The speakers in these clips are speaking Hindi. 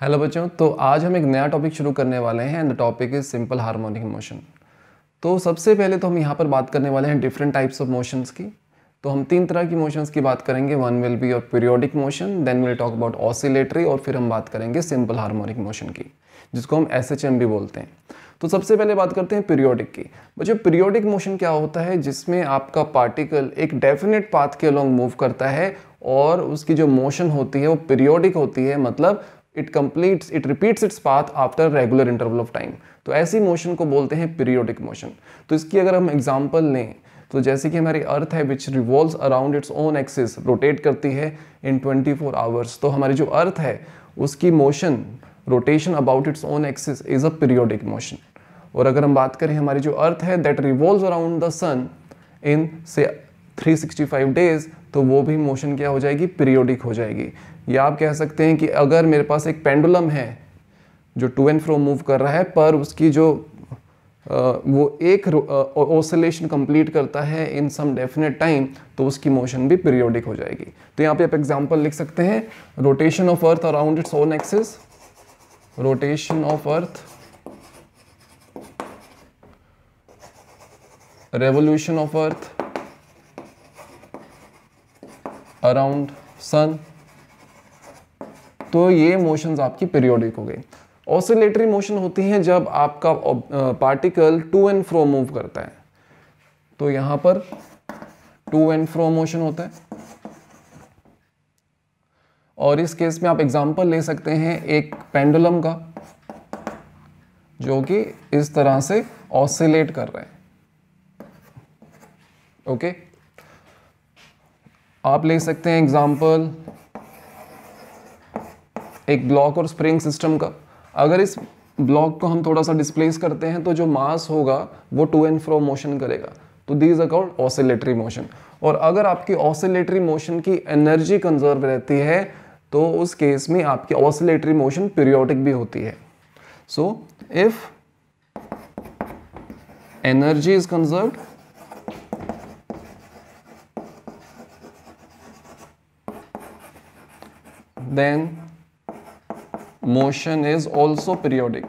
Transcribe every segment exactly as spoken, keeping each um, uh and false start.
हेलो बच्चों, तो आज हम एक नया टॉपिक शुरू करने वाले हैं and the topic is simple harmonic motion. तो सबसे पहले तो हम यहाँ पर बात करने वाले हैं डिफरेंट टाइप्स ऑफ मोशंस की। तो हम तीन तरह की मोशंस की बात करेंगे। One will be your periodic motion, then will talk about oscillatory, और फिर हम बात करेंगे सिंपल हार्मोनिक मोशन की, जिसको हम एस एच एम भी बोलते हैं। तो सबसे पहले बात करते हैं पीरियोडिक की। बच्चों, पीरियोडिक मोशन क्या होता है? जिसमें आपका पार्टिकल एक डेफिनेट पाथ के अलोंग मूव करता है और उसकी जो मोशन होती है वो पीरियोडिक होती है, मतलब it completes it repeats its path after regular interval of time. तो ऐसी मोशन को बोलते हैं पीरियोडिक मोशन। तो इसकी अगर हम एग्जांपल लें तो जैसे कि हमारी अर्थ है which revolves around its own axis, rotate करती है इन ट्वेंटी फोर आवर्स। तो हमारी जो अर्थ है उसकी motion, rotation about its own axis is a periodic motion. और अगर हम बात करें हमारी जो अर्थ है that revolves around the sun in say three sixty five days, तो वो भी मोशन क्या हो जाएगी? पीरियोडिक हो जाएगी। या आप कह सकते हैं कि अगर मेरे पास एक पेंडुलम है जो टू एंड फ्रो मूव कर रहा है, पर उसकी जो आ, वो एक ऑसिलेशन कंप्लीट करता है इन सम डेफिनेट टाइम, तो उसकी मोशन भी पीरियोडिक हो जाएगी। तो यहाँ पे आप एग्जांपल लिख सकते हैं, rotation of earth around its own axis, rotation of earth, revolution of earth around sun. तो ये मोशंस आपकी पीरियोडिक हो गई। ऑसिलेटरी मोशन होती हैं जब आपका particle to and fro move करता है। तो यहां पर टू एंड फ्रो मोशन होता है, और इस केस में आप एग्जांपल ले सकते हैं एक पेंडुलम का, जो कि इस तरह से ऑसिलेट कर रहा है। Okay okay? आप ले सकते हैं एग्जांपल एक ब्लॉक और स्प्रिंग सिस्टम का। अगर इस ब्लॉक को हम थोड़ा सा डिस्प्लेस करते हैं तो जो मास होगा वो टू एंड फ्रो मोशन करेगा। तो these are called oscillatory motion. और अगर आपकी ऑसिलेटरी मोशन की एनर्जी कंजर्व रहती है तो उस केस में आपकी ऑसिलेटरी मोशन पीरियोडिक भी होती है। So if energy is conserved, then motion is also periodic.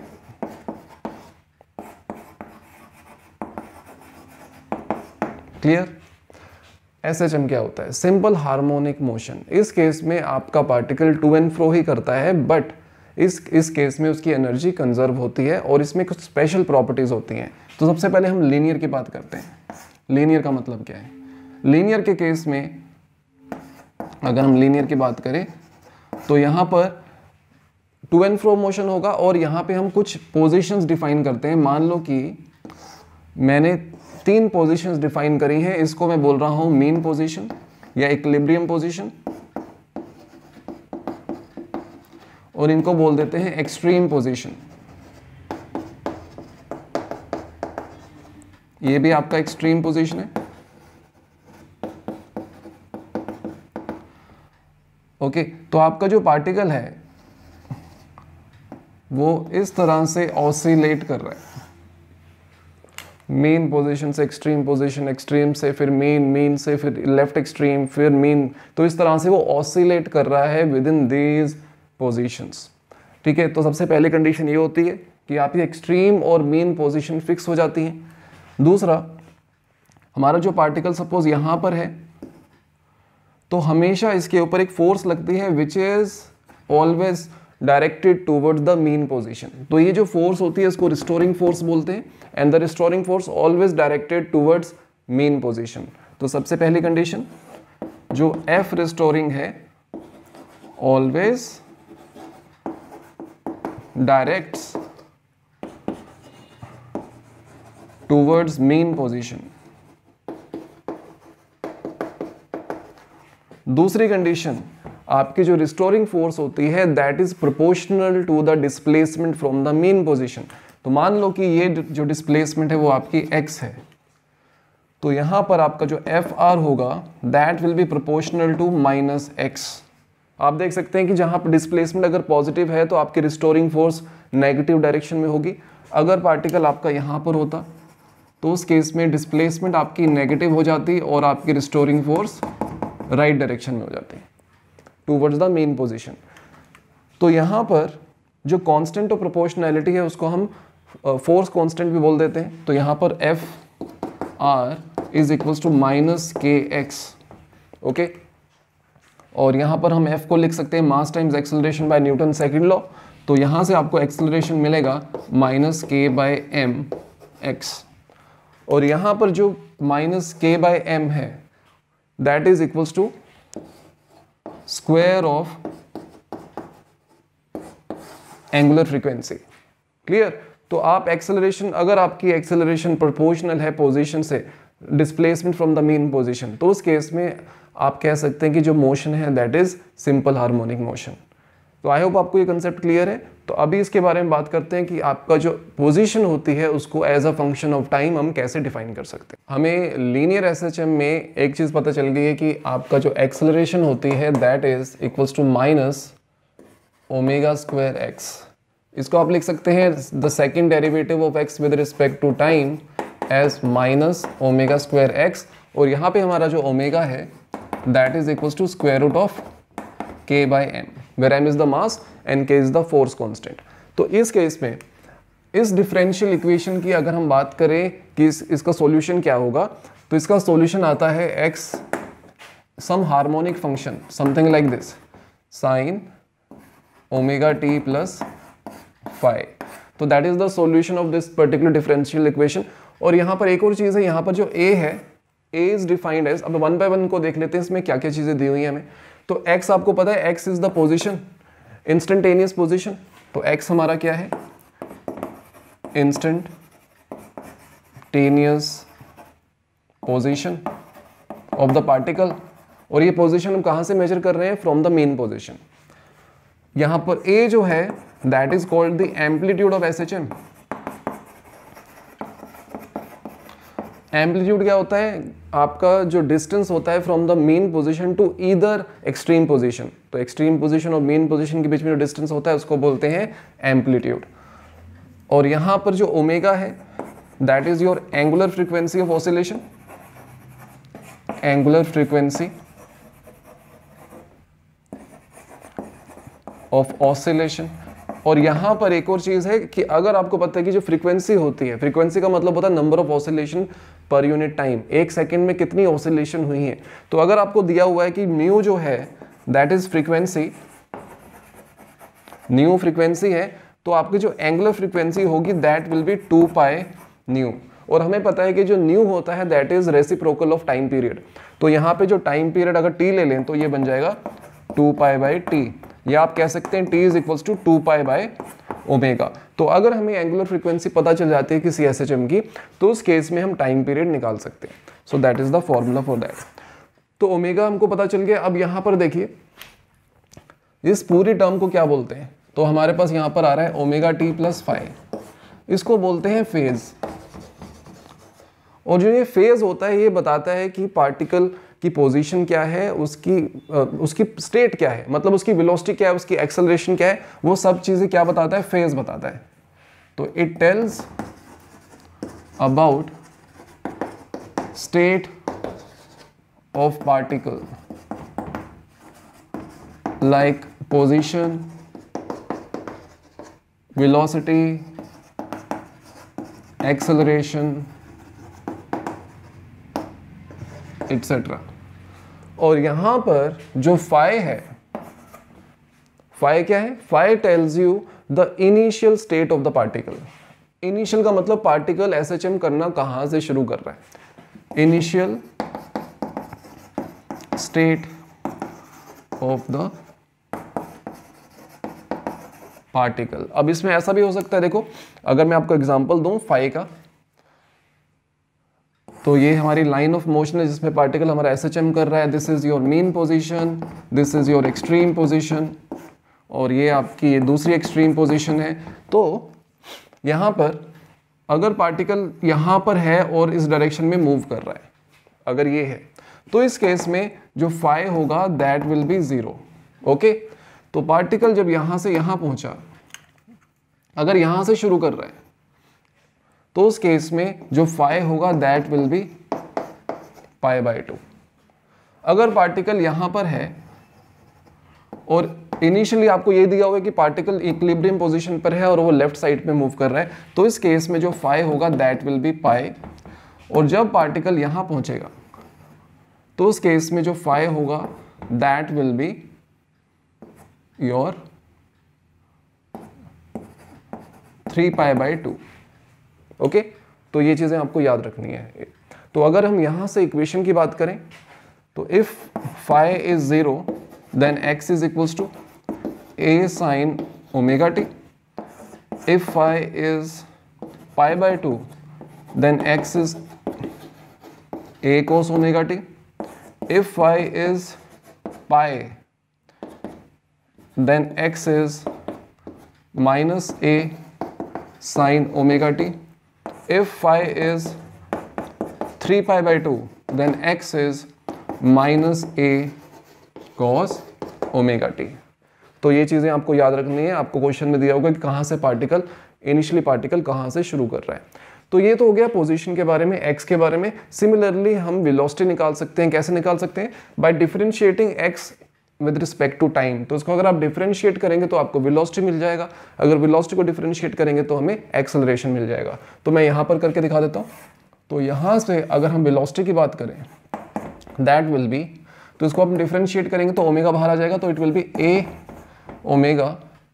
Clear? S H M क्या होता है? Simple harmonic motion. इस केस में आपका पार्टिकल टू एंड फ्रो ही करता है, बट इस इस केस में उसकी एनर्जी कंजर्व होती है और इसमें कुछ स्पेशल प्रॉपर्टीज होती हैं। तो सबसे पहले हम लीनियर की बात करते हैं। लीनियर का मतलब क्या है? लीनियर के केस में अगर हम लीनियर की बात करें तो यहाँ पर टू एंड फ्रो मोशन होगा, और यहाँ पे हम कुछ पोजीशंस डिफाइन करते हैं। मान लो कि मैंने तीन पोजीशंस डिफाइन करी हैं। इसको मैं बोल रहा हूँ मीन पोजीशन या इक्विलिब्रियम पोजीशन, और इनको बोल देते हैं एक्सट्रीम पोजीशन। ये भी आपका एक्सट्रीम पोजीशन है। ओके okay, तो आपका जो पार्टिकल है वो इस तरह से ऑसिलेट कर रहा है, मीन पोजीशन से एक्सट्रीम पोजीशन, एक्सट्रीम से फिर मीन, मीन से फिर लेफ्ट एक्सट्रीम, फिर मीन। तो इस तरह से वो ऑसिलेट कर रहा है विद इन दीज पोजीशंस। ठीक है, तो सबसे पहले कंडीशन ये होती है कि आपकी एक्सट्रीम और मीन पोजीशन फिक्स हो जाती है। दूसरा, हमारा जो पार्टिकल सपोज यहाँ पर है तो हमेशा इसके ऊपर एक फोर्स लगती है which is always directed towards the mean position. तो ये जो फोर्स होती है इसको रिस्टोरिंग फोर्स बोलते हैं, and the restoring force always directed towards mean position. तो सबसे पहली कंडीशन जो एफ रिस्टोरिंग है, always directs towards mean position. दूसरी कंडीशन, आपकी जो रिस्टोरिंग फोर्स होती है that is proportional to the displacement from the mean position. तो मान लो कि ये जो डिस्प्लेसमेंट है वो आपकी x है, तो यहां पर आपका जो एफ आर होगा that will be proportional to minus x. आप देख सकते हैं कि जहां पर डिस्प्लेसमेंट अगर पॉजिटिव है तो आपकी रिस्टोरिंग फोर्स नेगेटिव डायरेक्शन में होगी। अगर पार्टिकल आपका यहां पर होता तो उस केस में डिस्प्लेसमेंट आपकी नेगेटिव हो जाती और आपकी रिस्टोरिंग फोर्स राइट डायरेक्शन में हो जाती है टूवर्ड्स द मेन पोजीशन। तो यहाँ पर जो कांस्टेंट ऑफ प्रोपोर्शनैलिटी है उसको हम फोर्स कांस्टेंट भी बोल देते हैं। तो यहाँ पर F R is equals to minus के एक्स, ओके। और यहाँ पर हम एफ को लिख सकते हैं mass times acceleration by Newton second law. तो यहाँ से आपको एक्सेलरेशन मिलेगा माइनस के बाय एम एक्स, और यहाँ पर जो माइनस के बाय एम है that is equals to square of angular frequency. Clear? तो आप एक्सेलरेशन, अगर आपकी एक्सेलरेशन प्रोपोर्शनल है पोजीशन से displacement from the mean position, तो उस केस में आप कह सकते हैं कि जो मोशन है that is simple harmonic motion. तो आई होप आपको ये कंसेप्ट क्लियर है। तो अभी इसके बारे में बात करते हैं कि आपका जो पोजीशन होती है उसको as a function of time हम कैसे डिफाइन कर सकते हैं। हमें लीनियर एसएचएम में एक चीज पता चल गई है कि आपका जो एक्सेलरेशन होती है that is equals to minus omega square x. इसको आप लिख सकते हैं the second derivative of x with respect to time as minus omega square x, और यहाँ पे हमारा जो ओमेगा है that is equals to square root of के by m, where m is the mass and k is the force constant. तो इस केस में इस डिफरेंशियल इक्वेशन की अगर हम बात करें कि इस, इसका सॉल्यूशन क्या होगा, तो इसका सॉल्यूशन आता है x some harmonic function something like this sine omega t plus five. तो that is the solution of this particular differential equation. और यहाँ पर एक और चीज़ है, यहाँ पर जो a है a इज डिफाइंड एज, अब वन बाय वन को देख लेते हैं इसमें क्या क्या चीज़ें दी हुई हैं हमें। तो x आपको पता है x is the position, instantaneous position. तो x हमारा क्या है, instantaneous position of the particle, और ये पोजीशन हम कहाँ से मेजर कर रहे हैं, फ्रॉम द मेन पोजीशन। यहाँ पर a जो है that is called the amplitude of SHM. Amplitude क्या होता है, आपका जो डिस्टेंस होता है from the mean position to either extreme position. तो एक्सट्रीम पोजीशन और मेन पोजीशन के बीच में जो डिस्टेंस होता है उसको बोलते हैं एम्पलीट्यूड। और यहाँ पर जो ओमेगा है that is your angular frequency of oscillation, angular frequency of oscillation. और यहाँ पर एक और चीज है कि अगर आपको पता है कि जो फ्रीक्वेंसी होती है, फ्रीक्वेंसी का मतलब होता है number of oscillation per unit time, एक सेकंड में कितनी ऑसिलेशन हुई है। तो अगर आपको दिया हुआ है कि म्यू जो है that is frequency, nu frequency है, तो आपकी जो एंगुलर फ्रीक्वेंसी होगी that will be two pi nu. और हमें पता है कि जो न्यू होता है that is reciprocal of time period. तो यहाँ पे जो टाइम पीरियड अगर टी ले लें तो ये बन जाएगा टू पाई बाई टी, या आप कह सकते हैं t is equals to two pi by omega. तो अगर हमें एंगुलर फ्रीक्वेंसी पता चल जाती है किसी एसएचएम की, तो उस केस में हम टाइम पीरियड निकाल सकते हैं। So that is the formula for that. तो ओमेगा हमको पता चल गया। अब यहाँ पर देखिए इस पूरी टर्म को क्या बोलते हैं, तो हमारे पास यहाँ पर आ रहा है ओमेगा टी प्लस फाइव, इसको बोलते हैं फेज। और जो ये फेज होता है ये बताता है कि पार्टिकल की पोजीशन क्या है, उसकी उसकी स्टेट क्या है, मतलब उसकी वेलोसिटी क्या है, उसकी एक्सेलरेशन क्या है, वो सब चीजें क्या बताता है, फेज बताता है। तो it tells about state of particle like position, velocity, acceleration etcetera. और यहां पर जो फाई है, फाई क्या है, phi tells you the initial state of the particle. Initial का मतलब पार्टिकल एसएचएम करना कहां से शुरू कर रहा है, initial state of the particle. अब इसमें ऐसा भी हो सकता है, देखो अगर मैं आपको एग्जांपल दूं फाई का, तो ये हमारी लाइन ऑफ मोशन है जिसमें पार्टिकल हमारा एसएचएम कर रहा है। This is your mean position, this is your extreme position, और ये आपकी ये दूसरी एक्सट्रीम पोजीशन है। तो यहाँ पर अगर पार्टिकल यहाँ पर है और इस डायरेक्शन में मूव कर रहा है, अगर ये है, तो इस केस में जो फाई होगा that will be zero. Okay, तो पार्टिकल जब यहाँ से यहाँ पहुँचा, अगर यहाँ से शुरू कर रहा है, तो उस केस में जो फाई होगा that will be pi by two. अगर पार्टिकल यहां पर है और इनिशियली आपको ये दिया हुआ है कि पार्टिकल इक्विलिब्रियम पोजीशन पर है और वो लेफ्ट साइड पे मूव कर रहा है, तो इस केस में जो फाई होगा दैट विल बी पाई, और जब पार्टिकल यहाँ पहुँचेगा तो उस केस में जो फाई होगा that will be your three pi by two. Okay, तो ये चीज़ें आपको याद रखनी है। तो अगर हम यहाँ से इक्वेशन की बात करें तो if phi is zero then x is equals to a sin omega t. If phi is pi by two then x is a cos omega t. If phi is pi then x is minus a sin omega t. If phi is three pi by two then x is minus a cos omega T. तो ये चीज़ें आपको याद रखनी है। आपको क्वेश्चन में दिया होगा कि कहाँ से पार्टिकल इनिशियली पार्टिकल कहाँ से शुरू कर रहा है। तो ये तो हो गया पोजीशन के बारे में, एक्स के बारे में। सिमिलरली हम वेलोसिटी निकाल सकते हैं। कैसे निकाल सकते हैं? By differentiating x with respect to time. तो इसको अगर आप डिफरेंशिएट करेंगे तो आपको वेलोसिटी मिल जाएगा, अगर वेलोसिटी को डिफरेंशिएट करेंगे तो हमें एक्सेलरेशन मिल जाएगा। तो मैं यहाँ पर करके दिखा देता हूँ। तो यहाँ से अगर हम वेलोसिटी की बात करें दैट विल बी, तो इसको हम डिफरेंशिएट करेंगे तो ओमेगा बाहर आ जाएगा, तो it will be a omega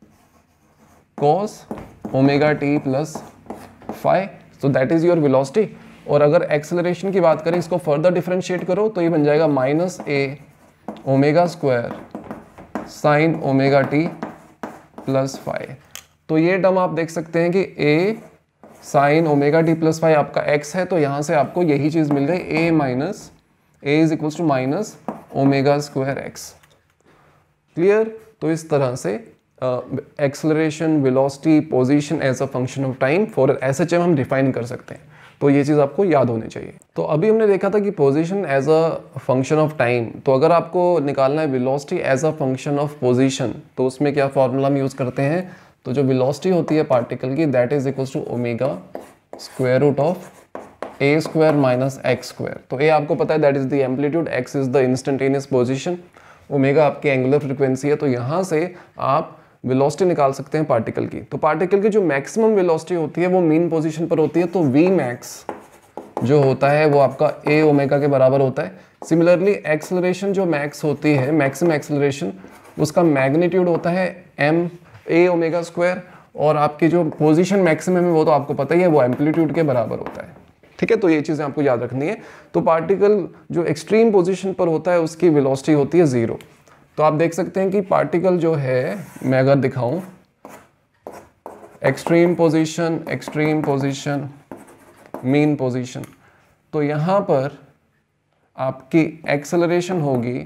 cos omega t plus five, so that is your velocity. और अगर एक्सेलरेशन की बात करें, इसको फर्दर डिफरेंशिएट करो तो ये बन जाएगा माइनस ए omega square sine omega t plus five. तो ये टर्म आप देख सकते हैं कि a sine omega t plus five आपका एक्स है, तो यहाँ से आपको यही चीज़ मिल गई, a minus a is equals to minus omega square x. Clear? तो इस तरह से acceleration, velocity, position as a function of time for S H M हम डिफाइन कर सकते हैं। तो ये चीज़ आपको याद होनी चाहिए। तो अभी हमने देखा था कि position as a function of time, तो अगर आपको निकालना है velocity as a function of position, तो उसमें क्या फॉर्मूला हम यूज़ करते हैं? तो जो वेलोसिटी होती है पार्टिकल की that is equals to omega square root of A square minus X square. तो ए आपको पता है that is the amplitude, X is the instantaneous position, omega आपकी एंगुलर फ्रीक्वेंसी है। तो यहाँ से आप वेलोसिटी निकाल सकते हैं पार्टिकल की। तो पार्टिकल की जो मैक्सिमम वेलोसिटी होती है वो मीन पोजीशन पर होती है, तो वी मैक्स जो होता है वो आपका ए ओमेगा के बराबर होता है। सिमिलरली एक्सेलरेशन जो मैक्स होती है, मैक्सिमम एक्सेलरेशन, उसका मैग्नीट्यूड होता है एम ए ओमेगा स्क्वायर, और आपकी जो पोजीशन मैक्सिमम है वो तो आपको पता ही है, वो एम्पलीट्यूड के बराबर होता है। ठीक है, तो ये चीज़ें आपको याद रखनी है। तो पार्टिकल जो एक्सट्रीम पोजीशन पर होता है उसकी वेलोसिटी होती है ज़ीरो। तो आप देख सकते हैं कि पार्टिकल जो है, मैं अगर दिखाऊं, extreme position, extreme position, mean position, तो यहाँ पर आपकी एक्सेलरेशन होगी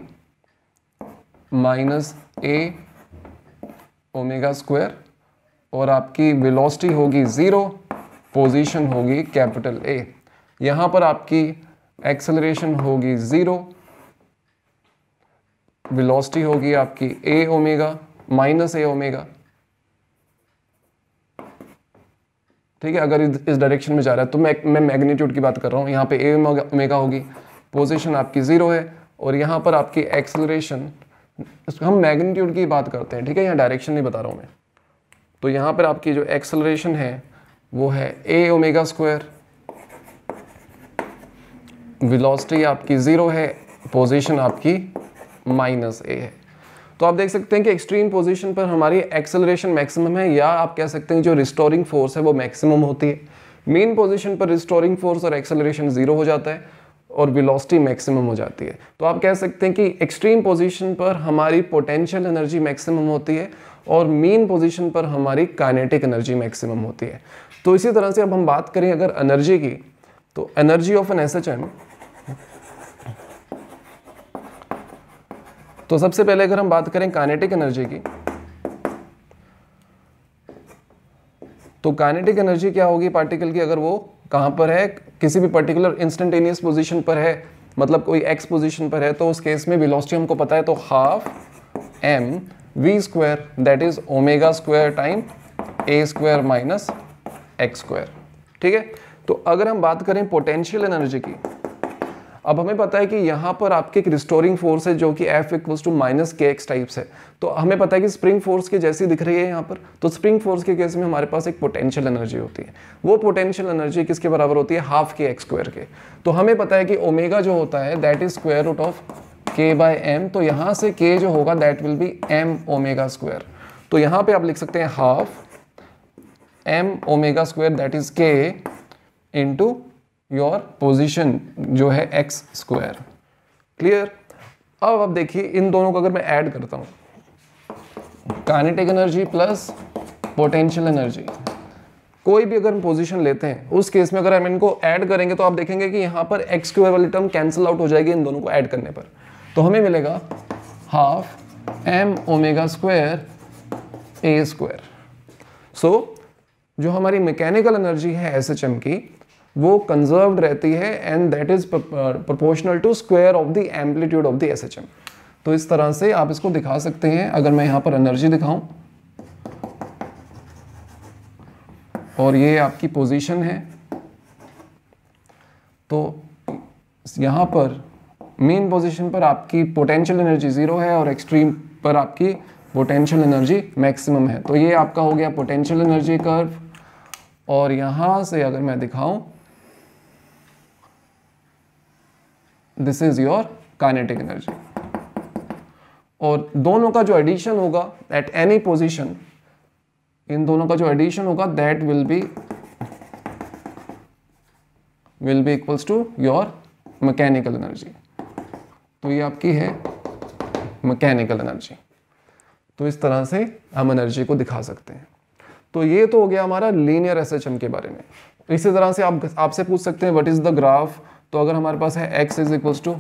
माइनस ए ओमेगा स्क्वायर, और आपकी वेलोसिटी होगी ज़ीरो, पोजीशन होगी कैपिटल ए। यहाँ पर आपकी एक्सेलरेशन होगी ज़ीरो, वेलोसिटी होगी आपकी A omega minus A omega. ठीक है, अगर इस डायरेक्शन में जा रहा है तो मैं मैं मैग्नीट्यूड की बात कर रहा हूँ। यहाँ पे ए ओमेगा होगी, पोजीशन आपकी ज़ीरो है, और यहाँ पर आपकी एक्सेलरेशन, हम मैग्नीट्यूड की बात करते हैं। ठीक है, यहाँ डायरेक्शन नहीं बता रहा हूँ मैं। तो यहाँ पर आपकी जो एक्सेलरेशन है वो है ए ओमेगा स्क्वायर, वेलोसिटी आपकी ज़ीरो है, पोजीशन आपकी माइनस ए है। तो आप देख सकते हैं कि एक्सट्रीम पोजीशन पर हमारी एक्सेलरेशन मैक्सिमम है, या आप कह सकते हैं जो रिस्टोरिंग फोर्स है वो मैक्सिमम होती है। मीन पोजीशन पर रिस्टोरिंग फोर्स और एक्सेलरेशन ज़ीरो हो जाता है और वेलोसिटी मैक्सिमम हो जाती है। तो आप कह सकते हैं कि एक्सट्रीम पोजीशन पर हमारी पोटेंशियल एनर्जी मैक्सिमम होती है और मीन पोजीशन पर हमारी काइनेटिक एनर्जी मैक्सिमम होती है। तो इसी तरह से अब हम बात करें अगर एनर्जी की, तो एनर्जी ऑफ एन एसएचएम, तो सबसे पहले अगर हम बात करें काइनेटिक एनर्जी की, तो काइनेटिक एनर्जी क्या होगी पार्टिकल की? अगर वो कहाँ पर है, किसी भी पर्टिकुलर इंस्टेंटेनियस पोजीशन पर है, मतलब कोई एक्स पोजीशन पर है, तो उस केस में वेलोसिटी हमको पता है, तो half M V square that is omega square time A square minus X square. ठीक है, तो अगर हम बात करें पोटेंशियल एनर्जी की, अब हमें पता है कि यहाँ पर आपके एक रिस्टोरिंग फोर्स है जो कि F इक्वल्स टू माइनस के एक्स टाइप्स है। तो हमें पता है कि स्प्रिंग फोर्स के जैसी दिख रही है यहाँ पर, तो स्प्रिंग फोर्स के केस में हमारे पास एक पोटेंशियल एनर्जी होती है। वो पोटेंशियल एनर्जी किसके बराबर होती है? हाफ के एक्स स्क्वायर के। तो हमें पता है कि ओमेगा जो होता है that is square root of के बाय एम। तो यहाँ से के जो होगा that will be M omega square. तो यहाँ पे आप लिख सकते हैं half M omega square that is K into your position जो है एक्स स्क्वायर। क्लियर? अब अब देखिए इन दोनों को अगर मैं ऐड करता हूँ, kinetic energy plus potential energy, कोई भी अगर हम पोजीशन लेते हैं उस केस में अगर हम इनको ऐड करेंगे तो आप देखेंगे कि यहाँ पर एक्स स्क्वायर वाली टर्म कैंसिल आउट हो जाएगी इन दोनों को ऐड करने पर। तो हमें मिलेगा half M omega square A square. So जो हमारी मैकेनिकल एनर्जी है एस एच एम की वो कंजर्व्ड रहती है and that is proportional to square of the amplitude of the S H M. तो इस तरह से आप इसको दिखा सकते हैं। अगर मैं यहाँ पर एनर्जी दिखाऊं और ये आपकी पोजीशन है, तो यहाँ पर मेन पोजीशन पर आपकी पोटेंशियल एनर्जी जीरो है और एक्सट्रीम पर आपकी पोटेंशियल एनर्जी मैक्सिमम है। तो ये आपका हो गया पोटेंशियल एनर्जी कर्व। और यहाँ से अगर मैं दिखाऊं, this is your kinetic energy. और दोनों का जो एडिशन होगा एट एनी पोजीशन, इन दोनों का जो एडिशन होगा that will be will be equals to your mechanical energy. तो ये आपकी है मैकेनिकल एनर्जी। तो इस तरह से हम एनर्जी को दिखा सकते हैं। तो ये तो हो गया हमारा लीनियर एसएचएम के बारे में। इसी तरह से आप आपसे पूछ सकते हैं व्हाट इज द ग्राफ। तो अगर हमारे पास है x is equals to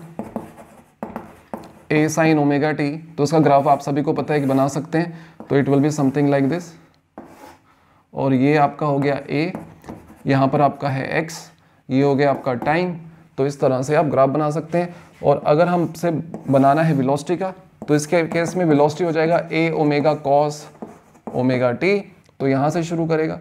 A sine omega T, तो उसका ग्राफ आप सभी को पता है कि बना सकते हैं। तो it will be something like this. और ये आपका हो गया a, यहाँ पर आपका है x, ये हो गया आपका टाइम। तो इस तरह से आप ग्राफ बना सकते हैं। और अगर हमसे बनाना है वेलोसिटी का, तो इसके केस में वेलोसिटी हो जाएगा a omega cos omega T. तो यहाँ से शुरू करेगा,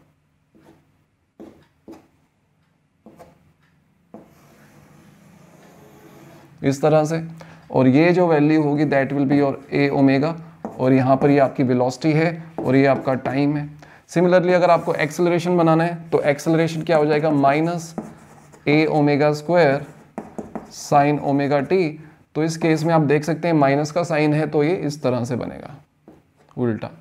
इस तरह से। और ये जो वैल्यू होगी that will be your a omega. और यहाँ पर ये आपकी वेलोसिटी है और ये आपका टाइम है। सिमिलरली अगर आपको एक्सेलरेशन बनाना है तो एक्सेलरेशन क्या हो जाएगा? Minus a omega square sine omega T. तो इस केस में आप देख सकते हैं माइनस का साइन है तो ये इस तरह से बनेगा उल्टा।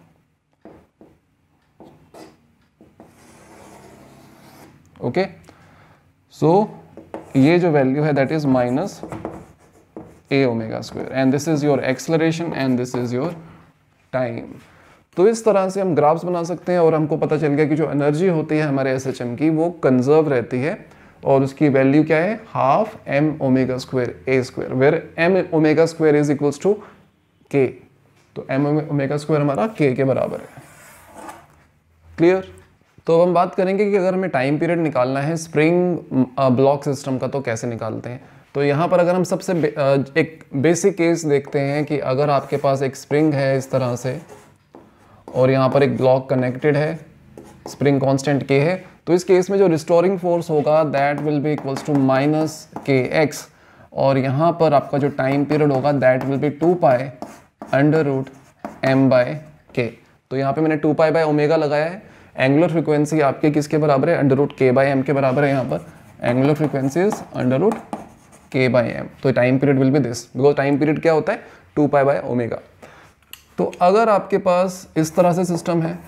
ओके, सो ये जो वैल्यू है that is minus a omega square and this is your acceleration and this is your time. तो इस तरह से हम ग्राफ्स बना सकते हैं और हमको पता चल गया कि जो एनर्जी होती है हमारे एसएचएम की वो कंजर्व रहती है और उसकी वैल्यू क्या है? Half M omega square A square, where M omega square is equals to K. तो एम ओमेगा स्क्वायर हमारा के के बराबर है। क्लियर? तो अब हम बात करेंगे कि अगर हमें टाइम पीरियड निकालना है स्प्रिंग ब्लॉक सिस्टम का तो कैसे निकालते हैं। तो यहाँ पर अगर हम सबसे बे, एक बेसिक केस देखते हैं कि अगर आपके पास एक स्प्रिंग है इस तरह से और यहाँ पर एक ब्लॉक कनेक्टेड है, स्प्रिंग कांस्टेंट के है, तो इस केस में जो रिस्टोरिंग फोर्स होगा that will be equals to minus के एक्स। और यहाँ पर आपका जो टाइम पीरियड होगा that will be two pi under root M by K. तो यहाँ पे मैंने टू पाई बाय ओमेगा लगाया है। एंगुलर फ्रीक्वेंसी आपके किसके बराबर है? Under root K by M के बराबर है। यहाँ पर angular frequency is under root K by M. तो time period will be this, because time period क्या होता है? Two pi by omega. तो अगर आपके पास इस तरह से सिस्टम है,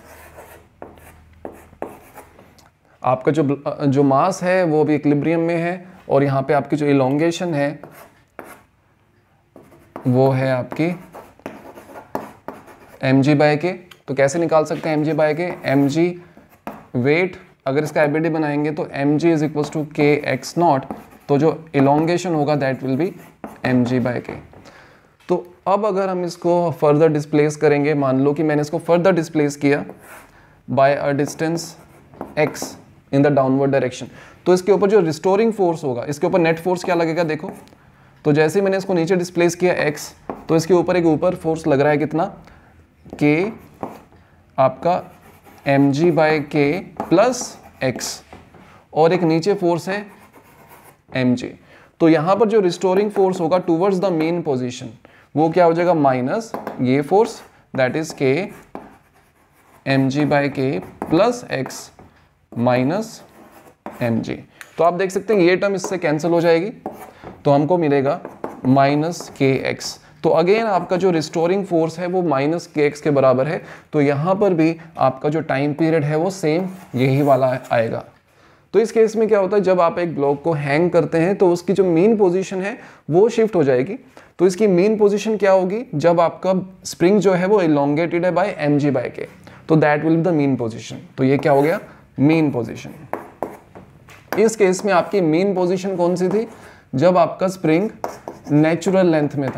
आपका जो जो मास है वो भी इक्विलिब्रियम में है और यहाँ पे आपकी जो इलोंगेशन है वो है आपकी एम जी बाय के। तो कैसे निकाल सकते हैं M G by K? M G weight, अगर इसका एबिलिटी बनाएंगे तो M G is equals to K X naught. तो जो इलोंगेशन होगा that will be M G by K. तो अब अगर हम इसको फर्दर डिस्प्लेस करेंगे, मान लो कि मैंने इसको फर्दर डिस्प्लेस किया by a distance X in the downward direction, तो इसके ऊपर जो रिस्टोरिंग फोर्स होगा, इसके ऊपर नेट फोर्स क्या लगेगा देखो। तो जैसे ही मैंने इसको नीचे डिस्प्लेस किया x, तो इसके ऊपर एक ऊपर फोर्स लग रहा है कितना? k आपका M G by K plus X, और एक नीचे फोर्स है एम जी। तो यहाँ पर जो रिस्टोरिंग फोर्स होगा टूवर्ड्स द मेन पोजीशन वो क्या हो जाएगा, माइनस ये force that is K M G by K plus X minus M G. तो आप देख सकते हैं ये टर्म इससे कैंसिल हो जाएगी, तो हमको मिलेगा माइनस के एक्स। तो अगेन आपका जो रिस्टोरिंग फोर्स है वो माइनस के एक्स के बराबर है, तो यहाँ पर भी आपका जो टाइम पीरियड है वो सेम यही वाला आएगा। तो इस केस में क्या होता है, जब आप एक ब्लॉक को हैंग करते हैं तो उसकी जो मेन पोजीशन है वो शिफ्ट हो जाएगी। तो इसकी मेन पोजीशन क्या होगी, जब आपका स्प्रिंग जो है वो इलोंगेटेड है bye M G by K, तो that will be the mean position. तो ये क्या हो गया, मेन पोजीशन। इस केस में आपकी मेन पोजीशन कौन सी थी, जब आपका स्प्रिंग नेचुरल लेंथ में था,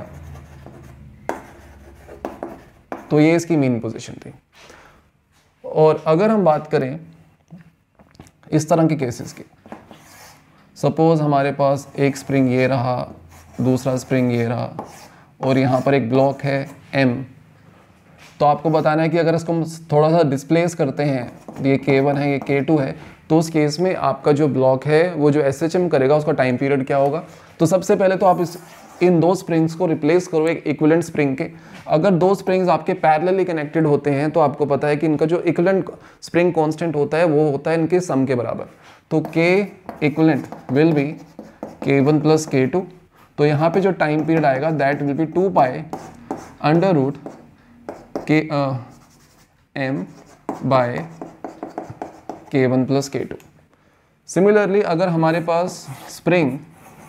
तो ये इसकी मेन पोजीशन थी। और अगर हम बात करें इस तरह के केसेस की, सपोज हमारे पास एक स्प्रिंग ये रहा, दूसरा स्प्रिंग ये रहा, और यहाँ पर एक ब्लॉक है M, तो आपको बताना है कि अगर इसको हम थोड़ा सा डिस्प्लेस करते हैं, ये के वन है ये के टू है, तो उस केस में आपका जो ब्लॉक है वो जो एस एच एम करेगा उसका टाइम पीरियड क्या होगा। तो सबसे पहले तो आप इस इन दो स्प्रिंग्स को रिप्लेस करो एक इक्विवेलेंट स्प्रिंग के। अगर दो स्प्रिंग्स आपके पैरेलली कनेक्टेड होते हैं तो आपको पता है कि इनका जो इक्विवेलेंट स्प्रिंग कांस्टेंट होता है वो होता है इनके सम के बराबर। तो K equivalent will be K one plus K two. तो यहाँ पे जो टाइम पीरियड आएगा that will be two pi under root K M by K one plus K two. Similarly अगर हमारे पास स्प्रिंग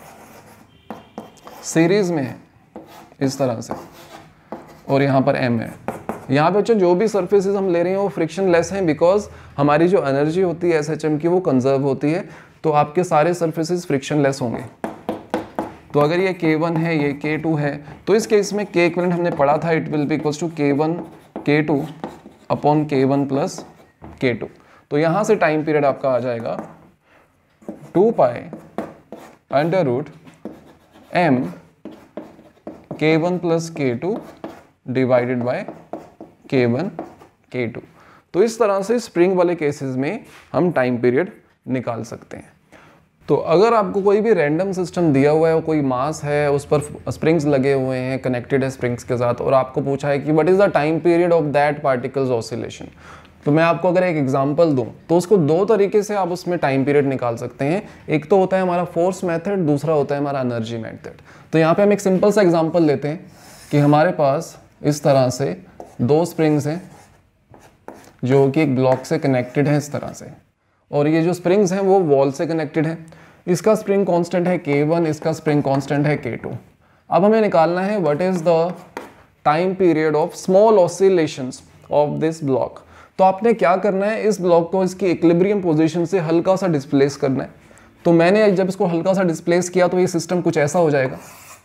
सीरीज में है इस तरह से और यहाँ पर M है, यहाँ पे जो भी सर्फेसेस हम ले रहे हैं वो फ्रिक्शन लेस हैं, बिकॉज हमारी जो एनर्जी होती है एस एच एम की वो कंजर्व होती है, तो आपके सारे सर्फेसेस फ्रिक्शन लेस होंगे। तो अगर ये के वन है ये के टू है, तो इस केस में के इक्विवेलेंट हमने पढ़ा था it will be equals to K one K two upon K one plus K two. तो यहाँ से टाइम पीरियड आपका आ जाएगा two pi under root M K one plus K two divided by K one K two. तो इस तरह से स्प्रिंग वाले केसेस में हम टाइम पीरियड निकाल सकते हैं। तो अगर आपको कोई भी रैंडम सिस्टम दिया हुआ है, कोई मास है, उस पर स्प्रिंग्स लगे हुए हैं, कनेक्टेड है स्प्रिंग्स के साथ, और आपको पूछा है कि what is the time period of that particles oscillation, तो मैं आपको अगर एक एग्जांपल दूं तो उसको दो तरीके से आप उसमें टाइम पीरियड निकाल सकते हैं। एक तो होता है हमारा फोर्स मेथड, दूसरा होता है हमारा एनर्जी मेथड। तो यहाँ पे हम एक सिंपल सा एग्जांपल लेते हैं कि हमारे पास इस तरह से दो स्प्रिंग्स हैं जो कि एक ब्लॉक से कनेक्टेड है इस तरह से, और ये जो स्प्रिंग्स हैं वो वॉल से कनेक्टेड है। इसका स्प्रिंग कांस्टेंट है के वन, इसका स्प्रिंग कांस्टेंट है के टू। अब हमें निकालना है what is the time period of small oscillations of this block. तो आपने क्या करना है, इस ब्लॉक को इसकी इक्विलिब्रियम पोजीशन से हल्का सा डिस्प्लेस करना है। तो मैंने जब इसको हल्का सा डिस्प्लेस किया तो ये सिस्टम कुछ ऐसा हो जाएगा।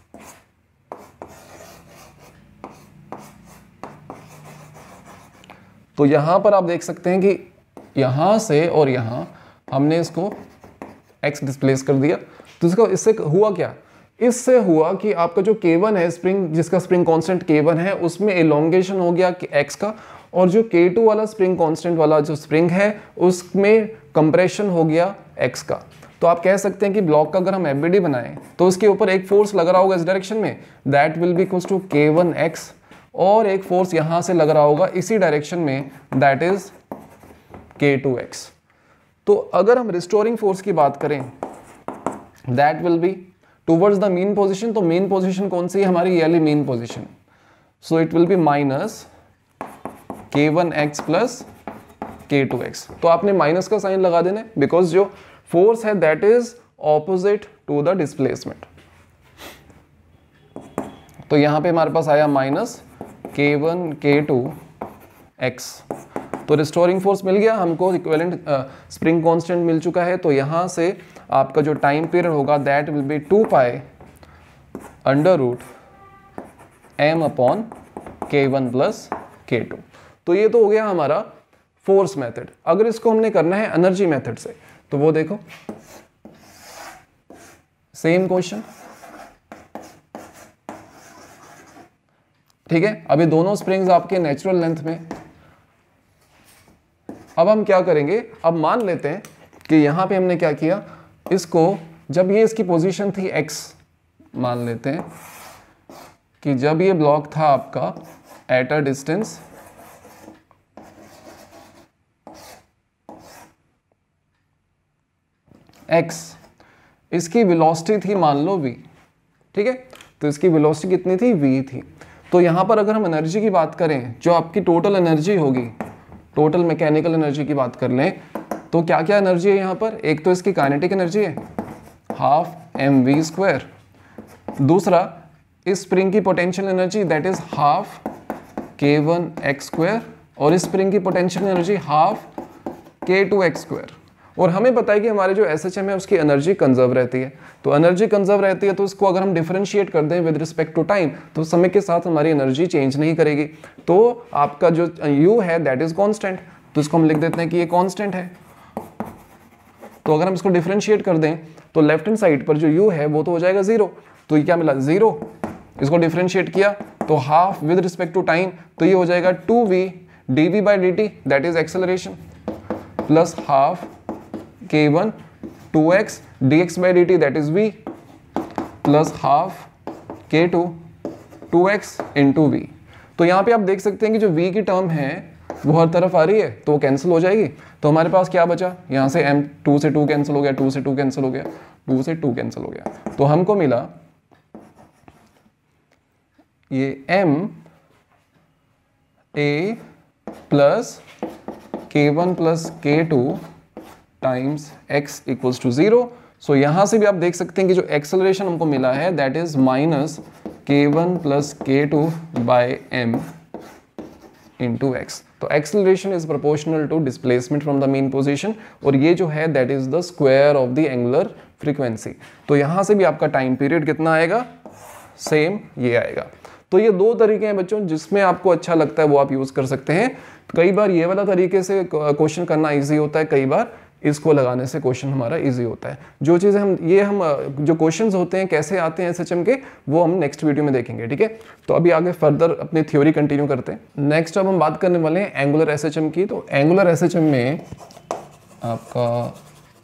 तो यहां पर आप देख सकते हैं कि यहां से और यहां हमने इसको x डिस्प्लेस कर दिया। तो इसका इससे हुआ क्या, इससे हुआ कि आपका जो के वन है स्प्रिंग, जिसका स्प्रिंग कांस्टेंट के वन है, उसमें एलोंगेशन हो गया x का, और जो के टू वाला स्प्रिंग कांस्टेंट वाला जो स्प्रिंग है उसमें कंप्रेशन हो गया x का। तो आप कह सकते हैं कि ब्लॉक का अगर हम एफ बी डी बनाएं तो उसके ऊपर एक फोर्स लग रहा होगा इस डायरेक्शन में, that will be equals to K one X, और एक फोर्स यहां से लग रहा होगा इसी डायरेक्शन में, that is K two X. तो अगर हम रिस्टोरिंग फोर्स की बात करें that will be towards the mean position. तो मेन पोजीशन कौन सी है हमारी, ये वाली mean position. So it will be minus K one X plus K two X. तो आपने माइनस का साइन लगा देना बिकॉज जो फोर्स है that is opposite to the displacement. तो यहां पे हमारे पास आया minus K one K two X. तो रिस्टोरिंग फोर्स मिल गया हमको, इक्विवेलेंट स्प्रिंग कांस्टेंट मिल चुका है। तो यहां से आपका जो टाइम पीरियड होगा that will be two pi under root M upon K one plus K two. तो ये तो हो गया हमारा फोर्स मेथड। अगर इसको हमने करना है एनर्जी मेथड से तो वो देखो सेम क्वेश्चन, ठीक है। अभी दोनों स्प्रिंग्स आपके नेचुरल लेंथ में। अब हम क्या करेंगे, अब मान लेते हैं कि यहां पे हमने क्या किया, इसको जब ये इसकी पोजीशन थी x, मान लेते हैं कि जब ये ब्लॉक था आपका एट अ डिस्टेंस x, इसकी वेलोसिटी थी मान लो v, ठीक है। तो इसकी वेलोसिटी कितनी थी, v थी। तो यहाँ पर अगर हम एनर्जी की बात करें, जो आपकी टोटल एनर्जी होगी, टोटल मैकेनिकल एनर्जी की बात कर लें, तो क्या क्या एनर्जी है यहाँ पर? एक तो इसकी काइनेटिक एनर्जी है हाफ एम वी स्क्वायर, दूसरा इस स्प्रिंग की potential energy that is half K one X square, और इस स्प्रिंग की potential energy half K two X square. और हमें पता है कि हमारे जो एस एच एम है उसकी एनर्जी कंजर्व रहती है। तो एनर्जी कंजर्व रहती है तो इसको अगर हम डिफरेंशिएट कर दें विद रिस्पेक्ट टू टाइम, तो समय के साथ हमारी एनर्जी चेंज नहीं करेगी। तो आपका जो u है दैट इज कांस्टेंट, तो इसको हम लिख देते हैं कि ये कांस्टेंट है। तो अगर हम इसको डिफरेंशिएट कर दें तो लेफ्ट हैंड साइड पर जो u है वो तो हो जाएगा जीरो। तो ये क्या मिला, जीरो। इसको डिफरेंशिएट किया तो half with respect to time, तो ये हो जाएगा two V D V by D T that is acceleration, plus half K one two X D X by D T that is v, plus half K two two X into V. तो यहाँ पे आप देख सकते हैं कि जो v की टर्म है वो हर तरफ आ रही है तो वो कैंसिल हो जाएगी। तो हमारे पास क्या बचा, यहाँ से m टू से टू कैंसिल हो गया, टू से टू कैंसिल हो गया, टू से टू कैंसिल हो गया। तो हमको मिला ये m a plus K one plus K two times x equals to zero. So यहां से भी आप देख सकते हैं कि जो एक्सेलरेशन हमको मिला है that is minus K one plus K two by M into X. तो acceleration is proportional to displacement from the mean position, और ये जो है that is the square of the angular frequency. तो यहां से भी आपका टाइम पीरियड कितना आएगा, सेम ये आएगा। तो ये दो तरीके हैं बच्चों, जिसमें आपको अच्छा लगता है वो आप यूज कर सकते हैं। कई बार ये वाला तरीके से क्वेश्चन करना इजी होता है, कई बार इसको लगाने से क्वेश्चन हमारा इजी होता है। जो चीज़ें हम ये हम जो क्वेश्चंस होते हैं कैसे आते हैं एसएचएम के, वो हम नेक्स्ट वीडियो में देखेंगे, ठीक है। तो अभी आगे फर्दर अपनी थ्योरी कंटिन्यू करते हैं। नेक्स्ट अब हम बात करने वाले हैं एंगुलर एसएचएम की। तो एंगुलर एसएचएम में आपका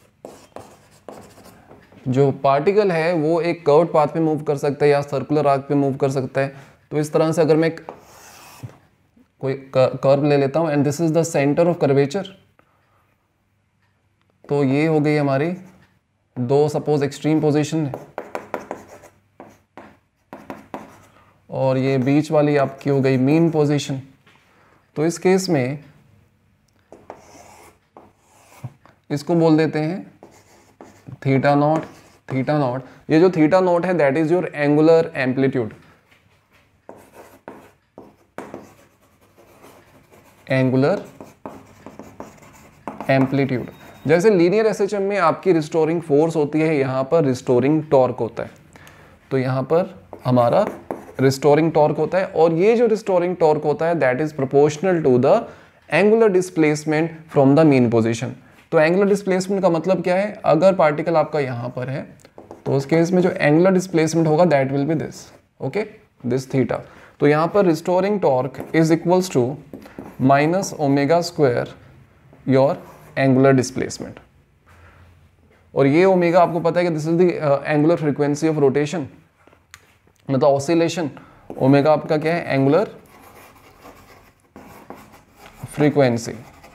जो पार्टिकल है वो एक कर्व्ड पाथ पे मूव कर सकता है या सर्कुलर आर्क पे मूव कर सकता है। तो इस तरह से अगर मैं कोई कर्व ले लेता हूँ and this is the centre of curvature, तो ये हो गई हमारी दो सपोज एक्सट्रीम पोजीशन है, और ये बीच वाली आपकी हो गई मीन पोजीशन। तो इस केस में इसको बोल देते हैं थीटा नॉट। थीटा नॉट, ये जो थीटा नॉट है that is your angular amplitude, angular amplitude. जैसे लीनियर एसएचएम में आपकी रिस्टोरिंग फोर्स होती है, यहाँ पर रिस्टोरिंग टॉर्क होता है। तो यहाँ पर हमारा रिस्टोरिंग टॉर्क होता है, और ये जो रिस्टोरिंग टॉर्क होता है that is proportional to the angular displacement from the mean position. तो एंगुलर डिस्प्लेसमेंट का मतलब क्या है, अगर पार्टिकल आपका यहाँ पर है तो उस केस में जो एंगुलर डिस्प्लेसमेंट होगा that will be this, okay, this theta. तो यहाँ पर restoring torque is equals to minus omega square your angular displacement, और ये ओमेगा आपको पता है कि this is the angular frequency of rotation, मतलब ऑसिलेशन। ओमेगा आपका क्या है, एंगुलर फ्रीक्वेंसी।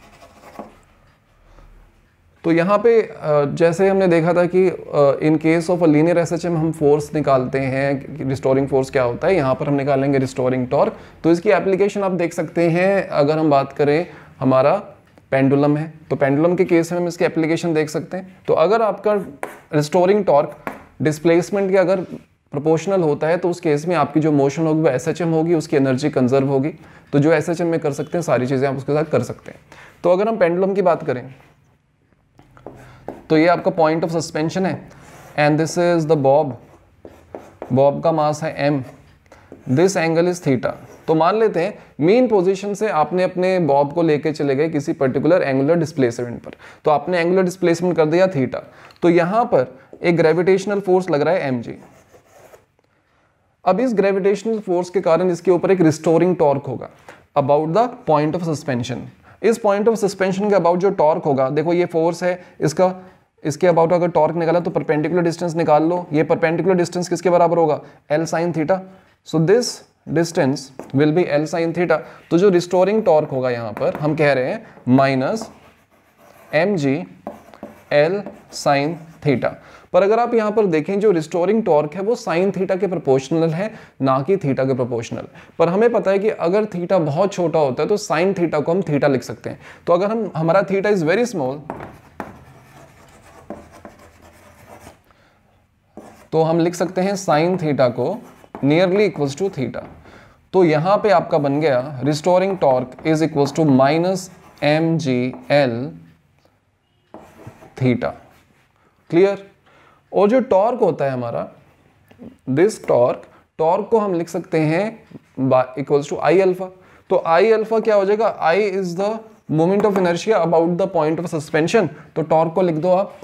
तो यहाँ पे जैसे हमने देखा था कि in case of a linear SHM हम फोर्स निकालते हैं, रिस्टोरिंग फोर्स क्या होता है, यहाँ पर हम निकालेंगे रिस्टोरिंग टॉर्क। तो इसकी एप्लीकेशन आप देख सकते हैं, अगर हम बात करें हमारा पेंडुलम है तो पेंडुलम के केस में हम इसकी एप्लीकेशन देख सकते हैं। तो अगर आपका रिस्टोरिंग टॉर्क डिस्प्लेसमेंट के अगर प्रोपोर्शनल होता है तो उस केस में आपकी जो मोशन होगी वो एसएचएम होगी, उसकी एनर्जी कंजर्व होगी। तो जो एसएचएम में कर सकते हैं सारी चीज़ें आप उसके साथ कर सकते हैं। तो अगर हम पेंडुलम की बात करें तो ये आपका पॉइंट ऑफ सस्पेंशन है, and this is the bob. Bob का मास है m, this angle is theta. तो मान लेते हैं मीन पोजीशन से आपने अपने बॉब को लेके चले गए किसी पर्टिकुलर एंगुलर डिस्प्लेसमेंट पर, तो आपने एंगुलर डिस्प्लेसमेंट कर दिया थीटा। तो यहां पर एक ग्रेविटेशनल फोर्स लग रहा है एम जी। अब इस ग्रेविटेशनल फोर्स के कारण इसके ऊपर एक रिस्टोरिंग टॉर्क होगा about the point of suspension. इस पॉइंट ऑफ सस्पेंशन के अबाउट जो टॉर्क होगा, देखो ये फोर्स है, इसका इसके अबाउट अगर टॉर्क निकाला तो परपेंडिकुलर डिस्टेंस निकाल लो, ये परपेंडिकुलर डिस्टेंस किसके बराबर होगा, L sine theta. So this distance will be L sine theta. तो जो रिस्टोरिंग टॉर्क होगा यहाँ पर हम कह रहे हैं minus M G L sine theta. पर अगर आप यहाँ पर देखें जो रिस्टोरिंग टॉर्क है वो साइन थीटा के प्रोपोर्शनल है, ना कि थीटा के प्रोपोर्शनल। पर हमें पता है कि अगर थीटा बहुत छोटा होता है तो साइन थीटा को हम थीटा लिख सकते हैं। तो अगर हम हमारा थीटा इज वेरी स्मॉल तो हम लिख सकते हैं साइन थीटा को नियरली इक्वल्स टू थीटा। तो यहां पे आपका बन गया restoring torque is equals to minus M G L theta. Clear. और जो टॉर्क होता है हमारा, दिस टॉर्क टॉर्क को हम लिख सकते हैं इक्वल्स टू आई अल्फा। तो आई अल्फा क्या हो जाएगा, I is the moment of inertia about the point of suspension. तो टॉर्क को लिख दो आप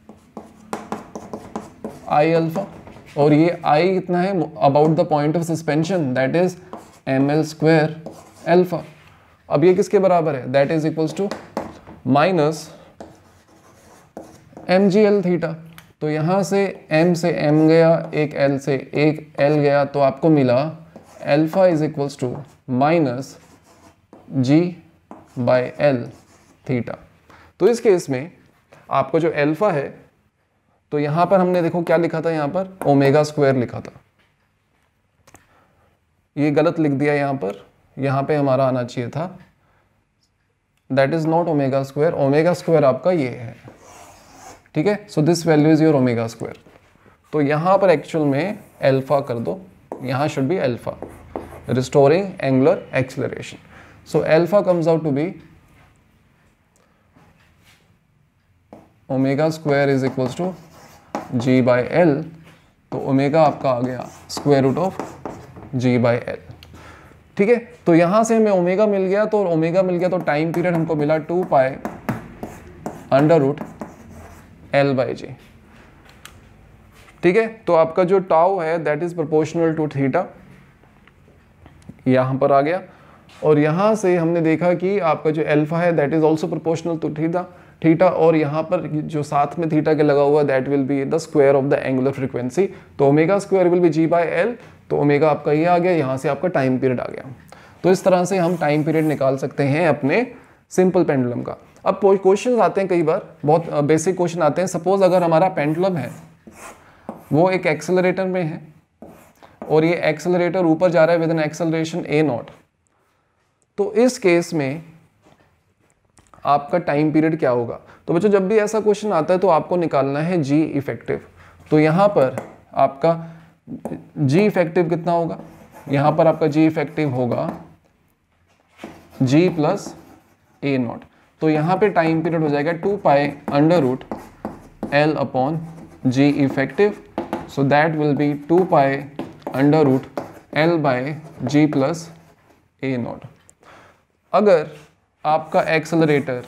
आई अल्फा, और ये आई कितना है about the point of suspension, that is M L square alpha. अब ये किसके बराबर है, that is equals to minus M G L theta. तो यहां से m से m गया, एक l से एक l गया, तो आपको मिला alpha is equals to minus G by L theta. तो इस केस में आपको जो अल्फा है, तो यहां पर हमने देखो क्या लिखा था, यहां पर ओमेगा स्क्वायर लिखा था, ये गलत लिख दिया यहां पर। यहां पे हमारा आना चाहिए था that is not omega square, omega square आपका ये है, ठीक है। So this value is your omega square. तो यहां पर एक्चुअल में अल्फा कर दो, यहां should be alpha, restoring angular acceleration. So alpha comes out to be omega square is equals to G by L. तो ओमेगा आपका आ गया square root of G by L, ठीक है। तो यहां से हमें ओमेगा मिल गया, तो ओमेगा मिल गया तो टाइम पीरियड हमको मिला two pi under root L by G, ठीक है। तो आपका जो टाउ है that is proportional to theta, यहां पर आ गया। और यहां से हमने देखा कि आपका जो अल्फा है that is also proportional to theta theta और यहाँ पर जो साथ में थीटा के लगा हुआ that will be the square of the angular frequency. तो omega square will be G by L. तो ओमेगा आपका ये आ गया, यहाँ से आपका टाइम पीरियड आ गया। तो इस तरह से हम टाइम पीरियड निकाल सकते हैं अपने सिंपल पेंडुलम का। अब क्वेश्चन आते हैं, कई बार बहुत बेसिक क्वेश्चन आते हैं। सपोज अगर हमारा पेंडुलम है वो एक एक्सेलरेटर में है और ये एक्सेलरेटर ऊपर जा रहा है with an acceleration A naught, तो इस केस में आपका टाइम पीरियड क्या होगा। तो बच्चों जब भी ऐसा क्वेश्चन आता है तो आपको निकालना है जी इफेक्टिव। तो यहाँ पर आपका जी इफेक्टिव कितना होगा, यहाँ पर आपका जी इफेक्टिव होगा जी प्लस ए नॉट। तो यहाँ पे टाइम पीरियड हो जाएगा two pi under root L upon G effective. So that will be two pi under root L by G plus A naught. अगर आपका एक्सेलरेटर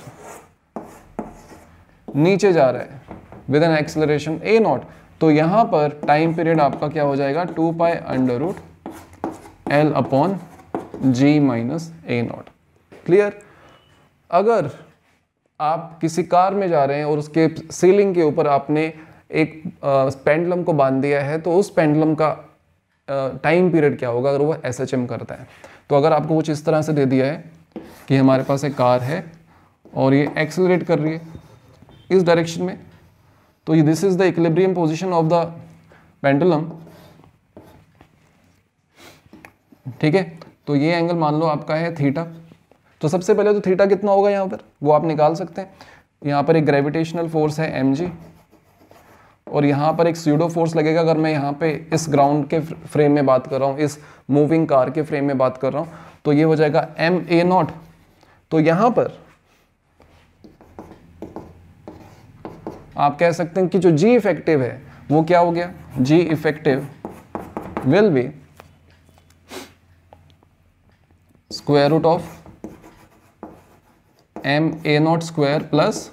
नीचे जा रहा है with an acceleration A naught, तो यहां पर टाइम पीरियड आपका क्या हो जाएगा two pi under root L upon G minus A naught. Clear. अगर आप किसी कार में जा रहे हैं और उसके सीलिंग के ऊपर आपने एक पेंडुलम को बांध दिया है, तो उस पेंडुलम का टाइम पीरियड क्या होगा अगर वो एस एच एम करता है। तो अगर आपको कुछ इस तरह से दे दिया है कि हमारे पास एक कार है और ये एक्सेलरेट कर रही है इस डायरेक्शन में, तो ये this is the equilibrium position of the pendulum, ठीक है। तो ये एंगल मान लो आपका है थीटा। तो सबसे पहले तो थीटा कितना होगा यहाँ पर वो आप निकाल सकते हैं। यहाँ पर एक ग्रेविटेशनल फोर्स है एम जी और यहाँ पर एक स्यूडो फोर्स लगेगा। अगर मैं यहाँ पे इस ग्राउंड के फ्रेम में बात कर रहा हूँ, इस मूविंग कार के फ्रेम में बात कर रहा हूँ, तो ये हो जाएगा एम ए नॉट। तो यहाँ पर आप कह सकते हैं कि जो जी इफेक्टिव है वो क्या हो गया, G effective will be square root of M A naught square plus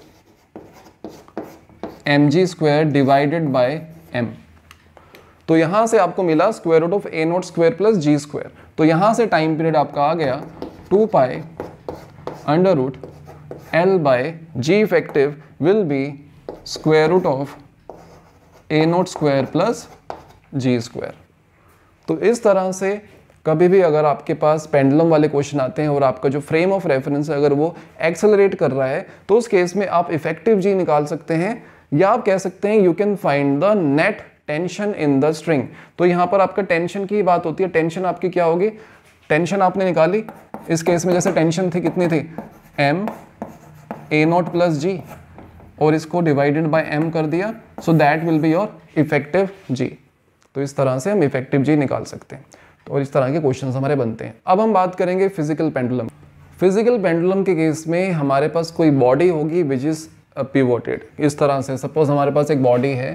M G square divided by M. तो यहां से आपको मिला square root of A naught square plus G square. तो यहां से टाइम पीरियड आपका आ गया two pi under root L by G effective will be square root of A naught square plus G square. तो इस तरह से कभी भी अगर आपके पास पेंडुलम वाले क्वेश्चन आते हैं और आपका जो फ्रेम ऑफ रेफरेंस है अगर वो एक्सेलरेट कर रहा है तो उस केस में आप इफेक्टिव जी निकाल सकते हैं, या आप कह सकते हैं you can find the net tension in the string. तो यहाँ पर आपका टेंशन की बात होती है, टेंशन आपकी क्या होगी, टेंशन आपने निकाली, इस केस में जैसे टेंशन थी कितनी थी, M A naught plus G, और इसको डिवाइडेड बाय एम कर दिया, so that will be your effective G. तो इस तरह से हम इफेक्टिव जी निकाल सकते हैं। तो और इस तरह के क्वेश्चंस हमारे बनते हैं। अब हम बात करेंगे फिजिकल पेंडुलम। फिजिकल पेंडुलम के केस में हमारे पास कोई बॉडी होगी विच इज पिवोटेड। इस तरह से सपोज हमारे पास एक बॉडी है,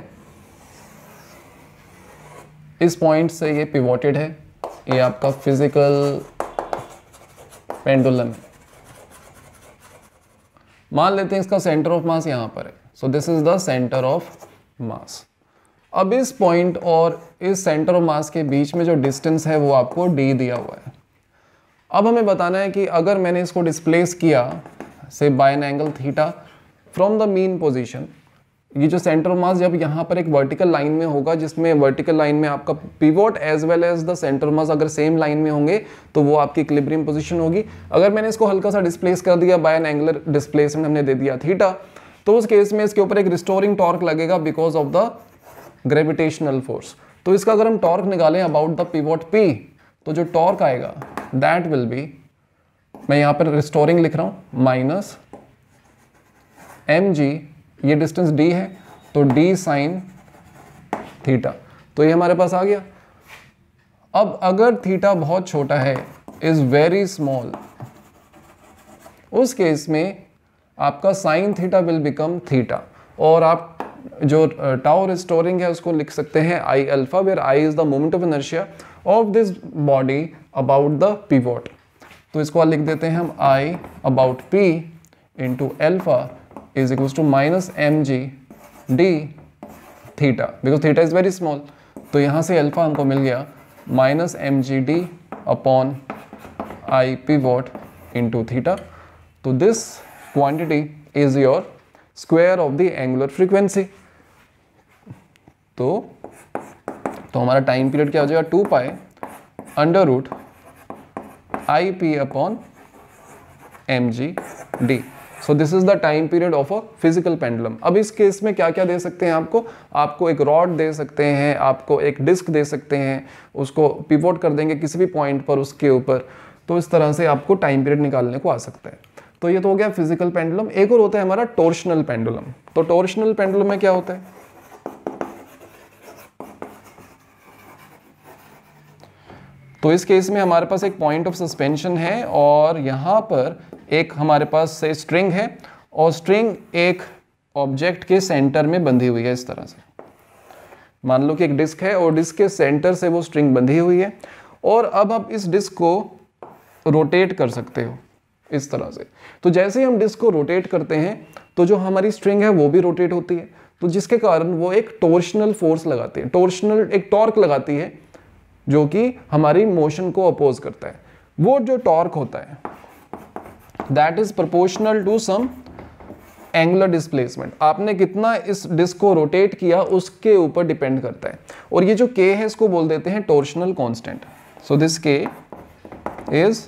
इस पॉइंट से ये पिवोटेड है, ये आपका फिजिकल पेंडुलम है। मान लेते हैं इसका सेंटर ऑफ मास यहाँ पर है, so this is the centre of mass. अब इस पॉइंट और इस सेंटर ऑफ मास के बीच में जो डिस्टेंस है वो आपको d दिया हुआ है। अब हमें बताना है कि अगर मैंने इसको डिस्प्लेस किया से by an angle theta from the mean position, ये जो सेंटर ऑफ मास जब यहाँ पर एक वर्टिकल लाइन में होगा, जिसमें वर्टिकल लाइन में आपका pivot as well as the centre of mass अगर सेम लाइन में होंगे तो वो आपकी इक्विलिब्रियम पोजीशन होगी। अगर मैंने इसको हल्का सा डिस्प्लेस कर दिया बाय एन एंगुलर डिस्प्लेसमेंट हमने दे दिया थीटा, तो उस केस में इसके ऊपर एक रिस्टोरिंग टॉर्क लगेगा because of the gravitational force. तो इसका अगर हम टॉर्क निकालें अबाउट द पिवोट P, तो जो टॉर्क आएगा दैट विल बी, मैं यहाँ पर रिस्टोरिंग लिख रहा हूँ, माइनस एम जी, ये डिस्टेंस d है तो d साइन थीटा। तो ये हमारे पास आ गया। अब अगर थीटा बहुत छोटा है, इज वेरी स्मॉल, उस केस में आपका sine theta will become theta, और आप जो टाउ रिस्टोरिंग है उसको लिख सकते हैं I alpha, where I is the moment of inertia of this body about the pivot. तो इसको लिख देते हैं हम I about p into alpha is equals to minus M G D theta, because theta is very small. तो यहाँ से अल्फा हमको मिल गया minus M G D upon I pivot into theta. तो this quantity is your square of the angular frequency. तो तो हमारा टाइम पीरियड क्या हो जाएगा, two pi under root I P upon M G D. So this is the time period of a physical pendulum. अब इस केस में क्या क्या दे सकते हैं आपको, आपको एक रॉड दे सकते हैं, आपको एक डिस्क दे सकते हैं, उसको पिवोट कर देंगे किसी भी पॉइंट पर उसके ऊपर, तो इस तरह से आपको टाइम पीरियड निकालने को आ सकता है। तो ये तो हो गया फिजिकल पेंडुलम। एक और होता है हमारा टॉर्शनल पेंडुलम। तो टॉर्शनल पेंडुलम में क्या होता है, तो इस केस में हमारे पास एक पॉइंट ऑफ सस्पेंशन है और यहाँ पर एक हमारे पास से स्ट्रिंग है, और स्ट्रिंग एक ऑब्जेक्ट के सेंटर में बंधी हुई है। इस तरह से मान लो कि एक डिस्क है और डिस्क के सेंटर से वो स्ट्रिंग बंधी हुई है, और अब आप इस डिस्क को रोटेट कर सकते हो इस तरह से। तो जैसे ही हम डिस्क को रोटेट करते हैं तो जो हमारी स्ट्रिंग है वो भी रोटेट होती है, तो जिसके कारण वो एक टॉर्शनल फोर्स लगाती है, टॉर्शनल एक टॉर्क लगाती है जो कि हमारी मोशन को अपोज करता है। वो जो टॉर्क होता है that is proportional to some angular displacement. आपने कितना इस डिस्क को रोटेट किया उसके ऊपर डिपेंड करता है, और ये जो k है इसको बोल देते हैं torsional constant. So this k is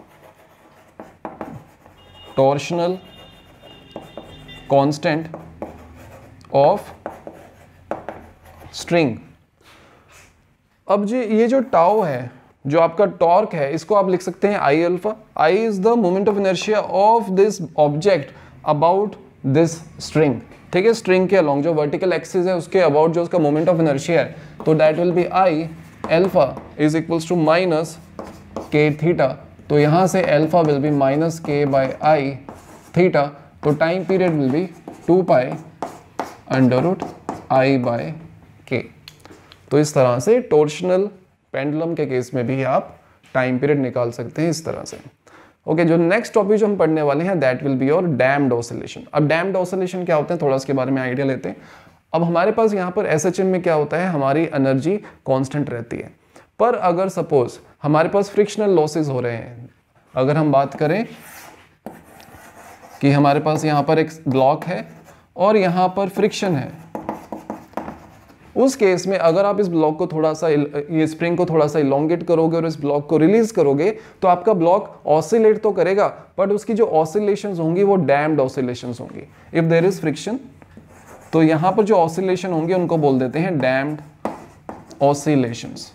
torsional constant of string. अब जी ये जो टाउ है, जो आपका टॉर्क है, इसको आप लिख सकते हैं I alpha. I is the moment of inertia of this object about this string. ठीक है, स्ट्रिंग के अलोंग जो वर्टिकल एक्सिस है उसके अबाउट जो उसका मोमेंट ऑफ इनर्शिया है, तो that will be I alpha is equals to minus K theta. तो यहाँ से अल्फा विल बी माइनस के बाय आई थीटा। तो time period will be two pi under root I by K. तो इस तरह से टॉर्शनल पेंडुलम के केस में भी आप टाइम पीरियड निकाल सकते हैं इस तरह से। ओके, जो नेक्स्ट टॉपिक जो हम पढ़ने वाले हैं that will be your damped oscillation. अब डैम्ड ऑसिलेशन क्या होते हैं, थोड़ा उसके बारे में आइडिया लेते हैं। अब हमारे पास यहाँ पर एस एच एम में क्या होता है, हमारी एनर्जी कांस्टेंट रहती है, पर अगर सपोज हमारे पास फ्रिक्शनल लॉसेस हो रहे हैं, अगर हम बात करें कि हमारे पास यहाँ पर एक ब्लॉक है और यहाँ पर फ्रिक्शन है, उस केस में अगर आप इस ब्लॉक को थोड़ा सा, ये स्प्रिंग को थोड़ा सा इलोंगेट करोगे और इस ब्लॉक को रिलीज करोगे तो आपका ब्लॉक ऑसिलेट तो करेगा, बट उसकी जो ऑसिलेशंस होंगी वो डैम्ड ऑसिलेशंस होंगी। इफ देयर इज फ्रिक्शन तो यहाँ पर जो ऑसिलेशन होंगे उनको बोल देते हैं डैम्ड ऑसिलेशंस।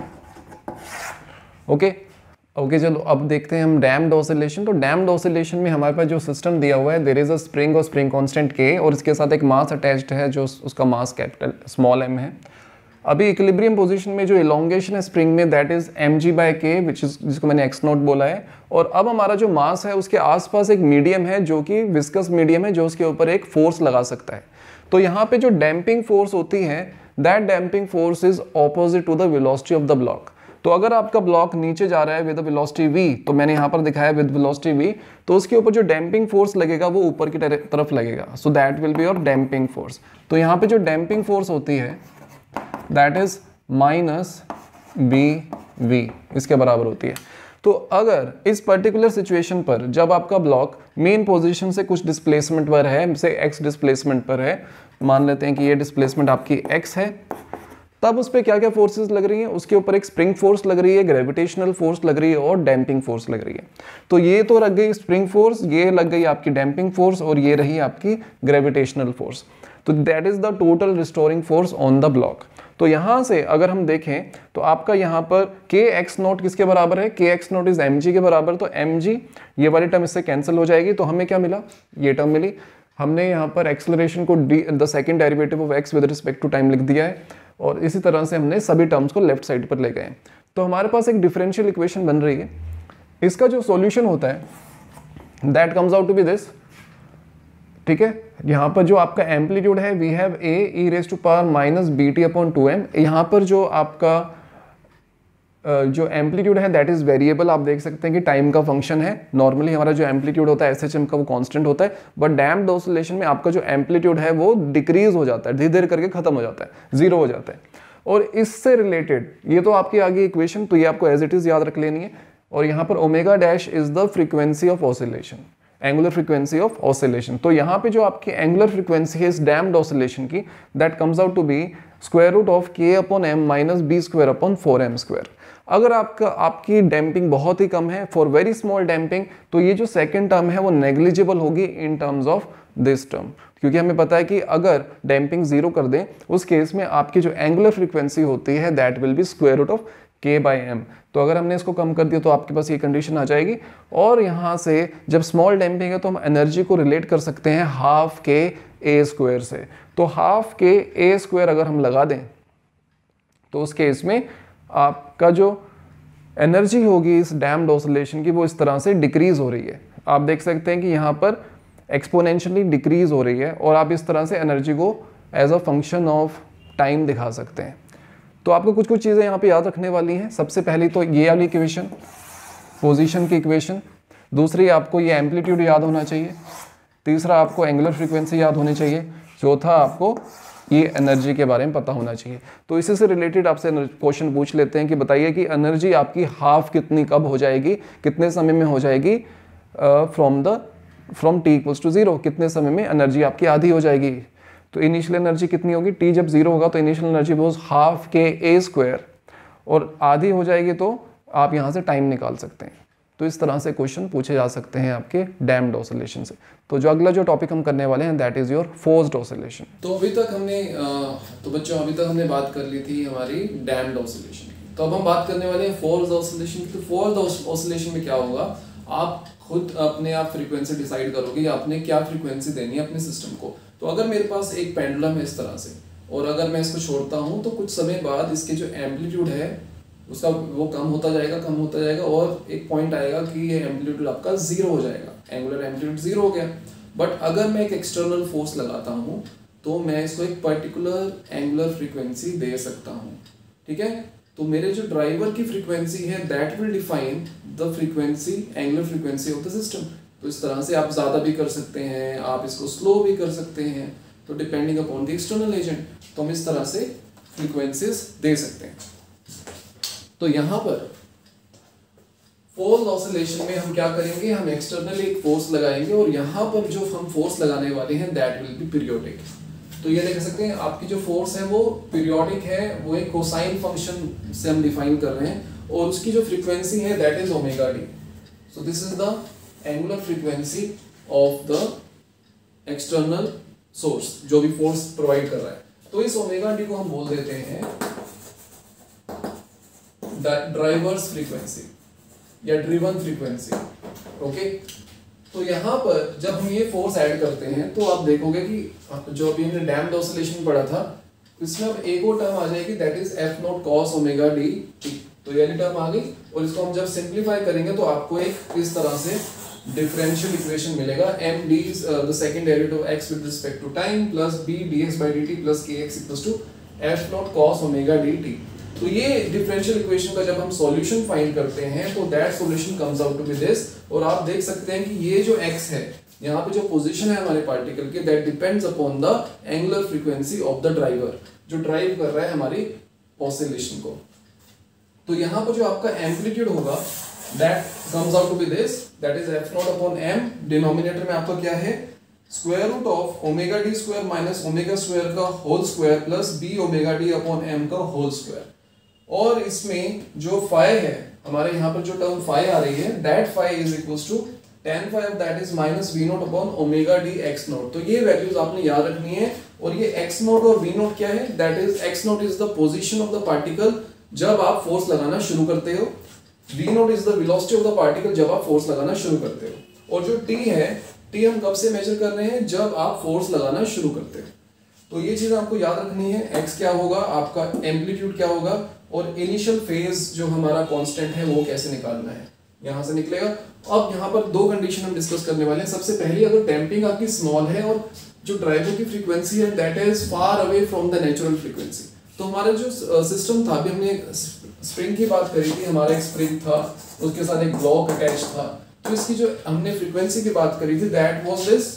ओके ओके चलो अब देखते हैं हम डैम्ड ऑसिलेशन। तो डैम्ड ऑसिलेशन में हमारे पास जो सिस्टम दिया हुआ है, देयर इज अ स्प्रिंग और स्प्रिंग कांस्टेंट के, और इसके साथ एक मास अटैच्ड है जो उसका मास कैपिटल स्मॉल एम है। अभी इक्विलिब्रियम पोजीशन में जो इलोंगेशन है स्प्रिंग में that is M G by K, which is जिसको मैंने एक्स नोट बोला है। और अब हमारा जो मास है उसके आसपास एक मीडियम है जो कि विस्कस मीडियम है, जो उसके ऊपर एक फोर्स लगा सकता है। तो यहाँ पे जो डैम्पिंग फोर्स होती है that damping force is opposite to the velocity of the block. तो अगर आपका ब्लॉक नीचे जा रहा है विद वेलोसिटी v, तो मैंने यहाँ पर दिखाया विद वेलोसिटी v, तो उसके ऊपर जो डैम्पिंग फोर्स लगेगा वो ऊपर की तरफ लगेगा, so that will be your damping force. तो यहाँ पे जो डैम्पिंग फोर्स होती है that is minus B V, इसके बराबर होती है। तो अगर इस पर्टिकुलर सिचुएशन पर जब आपका ब्लॉक मेन पोजीशन से कुछ डिस्प्लेसमेंट पर है, से x डिस्प्लेसमेंट पर है, मान लेते हैं कि ये डिस्प्लेसमेंट आपकी x है, तब उस पर क्या क्या फोर्सेस लग रही हैं, उसके ऊपर एक स्प्रिंग फोर्स लग रही है, ग्रेविटेशनल फोर्स लग रही है और डैम्पिंग फोर्स लग रही है। तो ये तो लग गई स्प्रिंग फोर्स, ये लग गई आपकी डैम्पिंग फोर्स और ये रही आपकी ग्रेविटेशनल फोर्स। तो that is the total restoring force on the block. तो यहाँ से अगर हम देखें तो आपका यहाँ पर के एक्स नोट किसके बराबर है, K X naught is M G के बराबर। तो एम जी ये वाली टर्म इससे कैंसिल हो जाएगी, तो हमें क्या मिला, ये टर्म मिली। हमने यहाँ पर एक्सेलरेशन को D the second derivative of x with respect to time लिख दिया है, और इसी तरह से हमने सभी टर्म्स को लेफ्ट साइड पर ले गए। तो हमारे पास एक डिफरेंशियल इक्वेशन बन रही है, इसका जो सॉल्यूशन होता है that comes out to be this. ठीक है, यहाँ पर जो आपका एम्पलीट्यूड है we have A E raise to power minus B T upon two M. यहाँ पर जो आपका जो एम्पलीट्यूड है दैट इज वेरिएबल, आप देख सकते हैं कि टाइम का फंक्शन है। नॉर्मली हमारा जो एम्पलीट्यूड होता है एस एच एम का वो कांस्टेंट होता है, बट डैम्प्ड ऑसिलेशन में आपका जो एम्पलीट्यूड है वो डिक्रीज हो जाता है, धीरे धीरे करके खत्म हो जाता है, जीरो हो जाता है। और इससे रिलेटेड ये तो आपकी आगे इक्वेशन, तो ये आपको एज इट इज याद रख लेनी है। और यहाँ पर omega dash is the frequency of oscillation, angular frequency of oscillation. तो यहाँ पे जो आपकी एंगुलर फ्रीक्वेंसी है इस डैम्प्ड ऑसिलेशन की that comes out to be square root of K upon M minus B square upon four M square. अगर आपका आपकी डैम्पिंग बहुत ही कम है, फॉर वेरी स्मॉल डैम्पिंग, तो ये जो सेकंड टर्म है वो नेग्लिजिबल होगी in terms of this term, क्योंकि हमें पता है कि अगर डैम्पिंग जीरो कर दें उस केस में आपकी जो एंगुलर फ्रीक्वेंसी होती है that will be square root of K by M. तो अगर हमने इसको कम कर दिया तो आपके पास ये कंडीशन आ जाएगी। और यहाँ से जब स्मॉल डैम्पिंग है तो हम एनर्जी को रिलेट कर सकते हैं हाफ के ए स्क्वायर से। तो हाफ के ए स्क्वायर अगर हम लगा दें तो उस केस में आपका जो एनर्जी होगी इस डैम्प्ड ऑसिलेशन की वो इस तरह से डिक्रीज हो रही है। आप देख सकते हैं कि यहाँ पर एक्सपोनेंशियली डिक्रीज हो रही है, और आप इस तरह से एनर्जी को as a function of time दिखा सकते हैं। तो आपको कुछ कुछ चीज़ें यहाँ पे याद रखने वाली हैं। सबसे पहली तो ये वाली इक्वेशन, पोजीशन की इक्वेशन। दूसरी आपको ये एम्पलीट्यूड याद होना चाहिए। तीसरा आपको एंगुलर फ्रीक्वेंसी याद होनी चाहिए। चौथा आपको ये एनर्जी के बारे में पता होना चाहिए। तो इसी से रिलेटेड आपसे क्वेश्चन पूछ लेते हैं कि बताइए कि एनर्जी आपकी हाफ कितनी कब हो जाएगी, कितने समय में हो जाएगी from the from T equals to zero, कितने समय में एनर्जी आपकी आधी हो जाएगी। तो इनिशियल एनर्जी कितनी होगी, टी जब जीरो होगा तो इनिशियल एनर्जी वो हाफ के ए स्क्वायर, और आधी हो जाएगी तो आप यहाँ से टाइम निकाल सकते हैं। तो इस तरह से क्वेश्चन पूछे जा सकते हैं आपके डैम्प्ड ऑसिलेशन से। तो जो अगला जो टॉपिक हम करने वाले हैं that is your forced oscillation. तो अभी तक हमने तो बच्चों अभी तक हमने बात कर ली थी हमारी डैम्प्ड ऑसिलेशन की। तो अब हम बात करने वाले हैं फोर्स्ड ऑसिलेशन की। तो फोर्स्ड ऑसिलेशन में क्या होगा, आप खुद अपने आप फ्रीक्वेंसी डिसाइड करोगे या आपने क्या फ्रीक्वेंसी देनी है अपने सिस्टम को। तो अगर मेरे पास एक पेंडुलम है इस तरह से, और अगर मैं इसको छोड़ता हूँ तो कुछ समय बाद इसके जो एम्पलीट्यूड है उसका वो कम होता जाएगा कम होता जाएगा और एक पॉइंट आएगा कि ये एम्पलीट्यूड आपका जीरो हो जाएगा, एंगुलर एम्पलीट्यूड जीरो हो गया। बट अगर मैं एक एक्सटर्नल फोर्स लगाता हूँ तो मैं इसको एक पर्टिकुलर एंगुलर फ्रीक्वेंसी दे सकता हूँ। ठीक है, तो मेरे जो ड्राइवर की फ्रीक्वेंसी है that will define the frequency angular frequency of the system. तो इस तरह से आप ज़्यादा भी कर सकते हैं, आप इसको स्लो भी कर सकते हैं, तो depending upon the external agent तो हम इस तरह से फ्रीक्वेंसीज दे सकते हैं। तो यहाँ पर फोर्स ऑसिलेशन में हम क्या करेंगे, हम एक्सटर्नली एक फोर्स लगाएंगे और यहाँ पर जो हम फोर्स लगाने वाले हैं दैट विल बी पीरियोडिक। तो ये देख सकते हैं आपकी जो फोर्स है वो पीरियोडिक है, वो एक कोसाइन फंक्शन से हम डिफाइन कर रहे हैं और उसकी जो फ्रीक्वेंसी है that is omega D. So this is the angular frequency of the external source जो भी फोर्स प्रोवाइड कर रहा है। तो इस ओमेगा डी को हम बोल देते हैं ड्राइवर्स फ्रीक्वेंसी या ड्रिवन फ्रीक्वेंसी। ओके, तो यहाँ पर जब हम ये फोर्स ऐड करते हैं तो आप देखोगे कि जो अभी हमने डैम्प्ड ऑसिलेशन पढ़ा था इसमें अब एक और टर्म आ जाएगी that is F naught cos omega D T. तो ये टर्म आ गई और इसको हम जब सिंप्लीफाई करेंगे तो आपको एक इस तरह से डिफरेंशियल इक्वेशन मिलेगा, m d is uh, the second derivative of x with respect to time plus b dx by dt plus kx equals to f naught cos omega dt। तो ये डिफरेंशियल इक्वेशन का जब हम सॉल्यूशन फाइंड करते हैं तो that solution comes out to be this. और आप देख सकते हैं कि ये जो x है यहाँ पे जो पोजीशन है हमारे पार्टिकल के that depends upon the angular frequency of the driver जो ड्राइव कर रहा है हमारी ऑसिलेशन को। तो यहाँ पर जो आपका एम्पलीट्यूड होगा that comes out to be this, that is f naught upon m, denominator में आपका क्या है square root of omega D square minus omega square का whole square plus b omega D upon m का होल स्क्वायर। और इसमें जो फाई है हमारे यहाँ पर जो टर्म फाई आ रही है that phi is equals to tan phi that is minus v naught upon omega D x naught. तो ये वैल्यूज आपने याद रखनी है। और ये x नॉट और v नॉट क्या है, that is x naught is the position of the particle जब आप फोर्स लगाना शुरू करते हो, v naught is the velocity of the particle जब आप फोर्स लगाना शुरू करते हो, और जो t है t हम कब से मेजर कर रहे हैं जब आप फोर्स लगाना शुरू करते हो। तो ये चीज आपको याद रखनी है, x क्या होगा आपका एम्पलीट्यूड क्या होगा और इनिशियल फेज जो हमारा कांस्टेंट है वो कैसे निकालना है यहां से निकलेगा। अब यहाँ पर दो कंडीशन हम डिस्कस करने वाले हैं। सबसे पहली, अगर डैम्पिंग आपकी स्मॉल है और जो ड्राइवर की फ्रीक्वेंसी है that is far away from the natural frequency, तो हमारा जो सिस्टम था, अभी हमने स्प्रिंग की बात करी थी, हमारा एक स्प्रिंग था उसके साथ एक ब्लॉक अटैच था, तो इसकी जो हमने फ्रीक्वेंसी की बात करी थी दैट वाज दिस,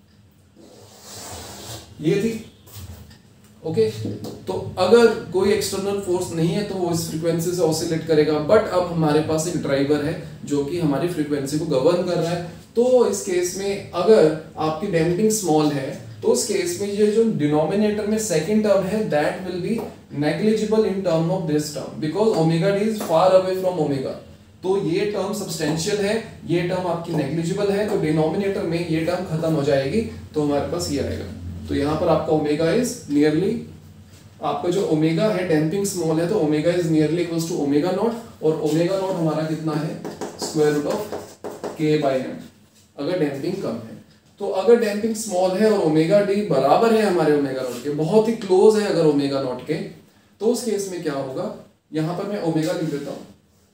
ये थी। ओके, तो अगर कोई एक्सटर्नल फोर्स नहीं है तो वो इस फ्रीक्वेंसी से ऑसिलेट करेगा। बट अब हमारे पास एक ड्राइवर है जो कि हमारी फ्रीक्वेंसी को गवर्न कर रहा है। तो इस केस में अगर आपकी डैम्पिंग स्मॉल है तो उस केस में ये जो डिनोमिनेटर में सेकंड टर्म है that will be negligible in term of this term because omega D is far away from omega. तो ये टर्म सब्सटेंशियल है, ये टर्म आपकी नेग्लिजिबल है, तो डिनोमिनेटर में ये टर्म खत्म हो जाएगी तो हमारे पास ये आएगा। तो यहाँ पर आपका ओमेगा इज नियरली, आपका जो ओमेगा है डैम्पिंग स्मॉल है तो omega is nearly equals to omega naught, और ओमेगा नॉट हमारा कितना है square root of K by M अगर डैम्पिंग कम है। तो अगर डैम्पिंग स्मॉल है और ओमेगा डी बराबर है हमारे ओमेगा नॉट के, बहुत ही क्लोज है अगर ओमेगा नॉट के, तो उस केस में क्या होगा, यहां पर मैं ओमेगा लिख देता हूं।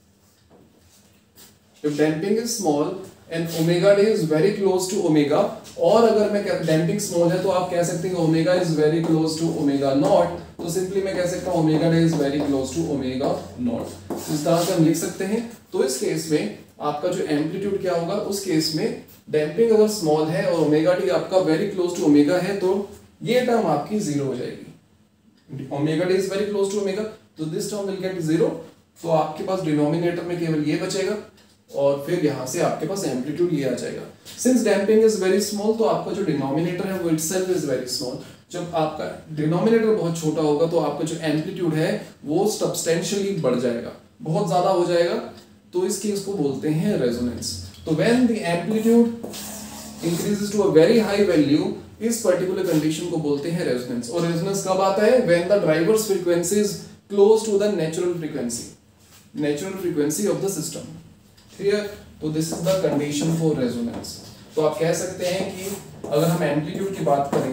If damping is small and omega d is very close to omega, और अगर मैं damping small है तो आप कह सकते हैं omega is very close to omega naught, तो सिंपली मैं कह सकता हूँ omega d is very close to omega naught। इस तरह से हम लिख सकते हैं। तो इस केस में आपका जो एम्पलीट्यूड क्या होगा, उस केस में डैम्पिंग अगर स्मॉल है और ओमेगा डी आपका वेरी क्लोज टू ओमेगा है तो ये टर्म आपकी जीरो हो जाएगी। Omega D is very close to omega तो this term will get zero. तो आपके पास डिनोमिनेटर में केवल ये बचेगा और फिर यहां से आपके पास एम्पलीट्यूड ये आ जाएगा। Since damping is very small तो आपका जो डिनोमिनेटर है वो इटसेल्फ इज वेरी स्मॉल। जब आपका डिनोमिनेटर बहुत छोटा होगा तो आपका जो एम्पलीट्यूड है वो सब्सटेंशियली बढ़ जाएगा, बहुत ज्यादा हो जाएगा। तो इस केस को बोलते हैं रेजोनेंस। तो when the amplitude increases to a very high value, इस पर्टिकुलर कंडीशन को बोलते हैं रेजोनेंस। और रेजोनेंस कब आता है, when the driver's frequency is close to the natural frequency, natural frequency of the system. Clear? तो this is the condition for resonance. तो आप कह सकते हैं कि अगर हम एम्पलीट्यूड की बात करें,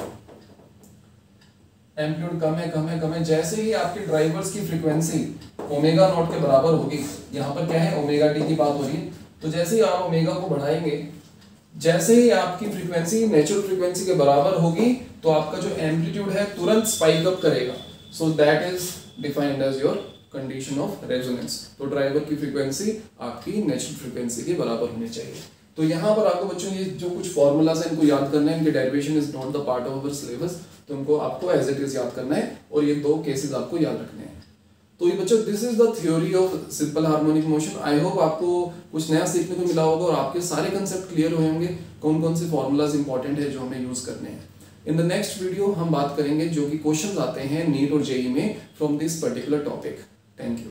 एम्पलीट्यूड कम है कम है कम है, जैसे ही आपके ड्राइवर्स की फ्रीक्वेंसी ओमेगा नॉट के बराबर होगी, यहाँ पर क्या है ओमेगा टी की बात हो रही है, तो जैसे ही आप ओमेगा को बढ़ाएंगे, जैसे ही आपकी फ्रीक्वेंसी नेचुरल फ्रीक्वेंसी के बराबर होगी तो आपका जो एम्पलीट्यूड है तुरंत स्पाइक अप करेगा। So that is defined as your condition of resonance. तो ड्राइवर की फ्रीक्वेंसी आपकी नेचुरल फ्रीक्वेंसी के बराबर होनी चाहिए। तो यहाँ पर आपको बच्चों ये जो कुछ फॉर्मूलाज हैं इनको याद करना है, इनके derivation is not the part of our syllabus, तो इनको आपको एज इट इज याद करना है और ये दो केसेस आपको याद रखने हैं। तो ये बच्चों this is the theory of simple harmonic motion. I hope आपको कुछ नया सीखने को मिला होगा और आपके सारे कंसेप्ट क्लियर हुए होंगे, कौन कौन से फॉर्मूलाज इंपॉर्टेंट है जो हमें यूज करने हैं। इन द नेक्स्ट वीडियो हम बात करेंगे जो कि क्वेश्चंस आते हैं नीट और जेई में from this particular topic. Thank you.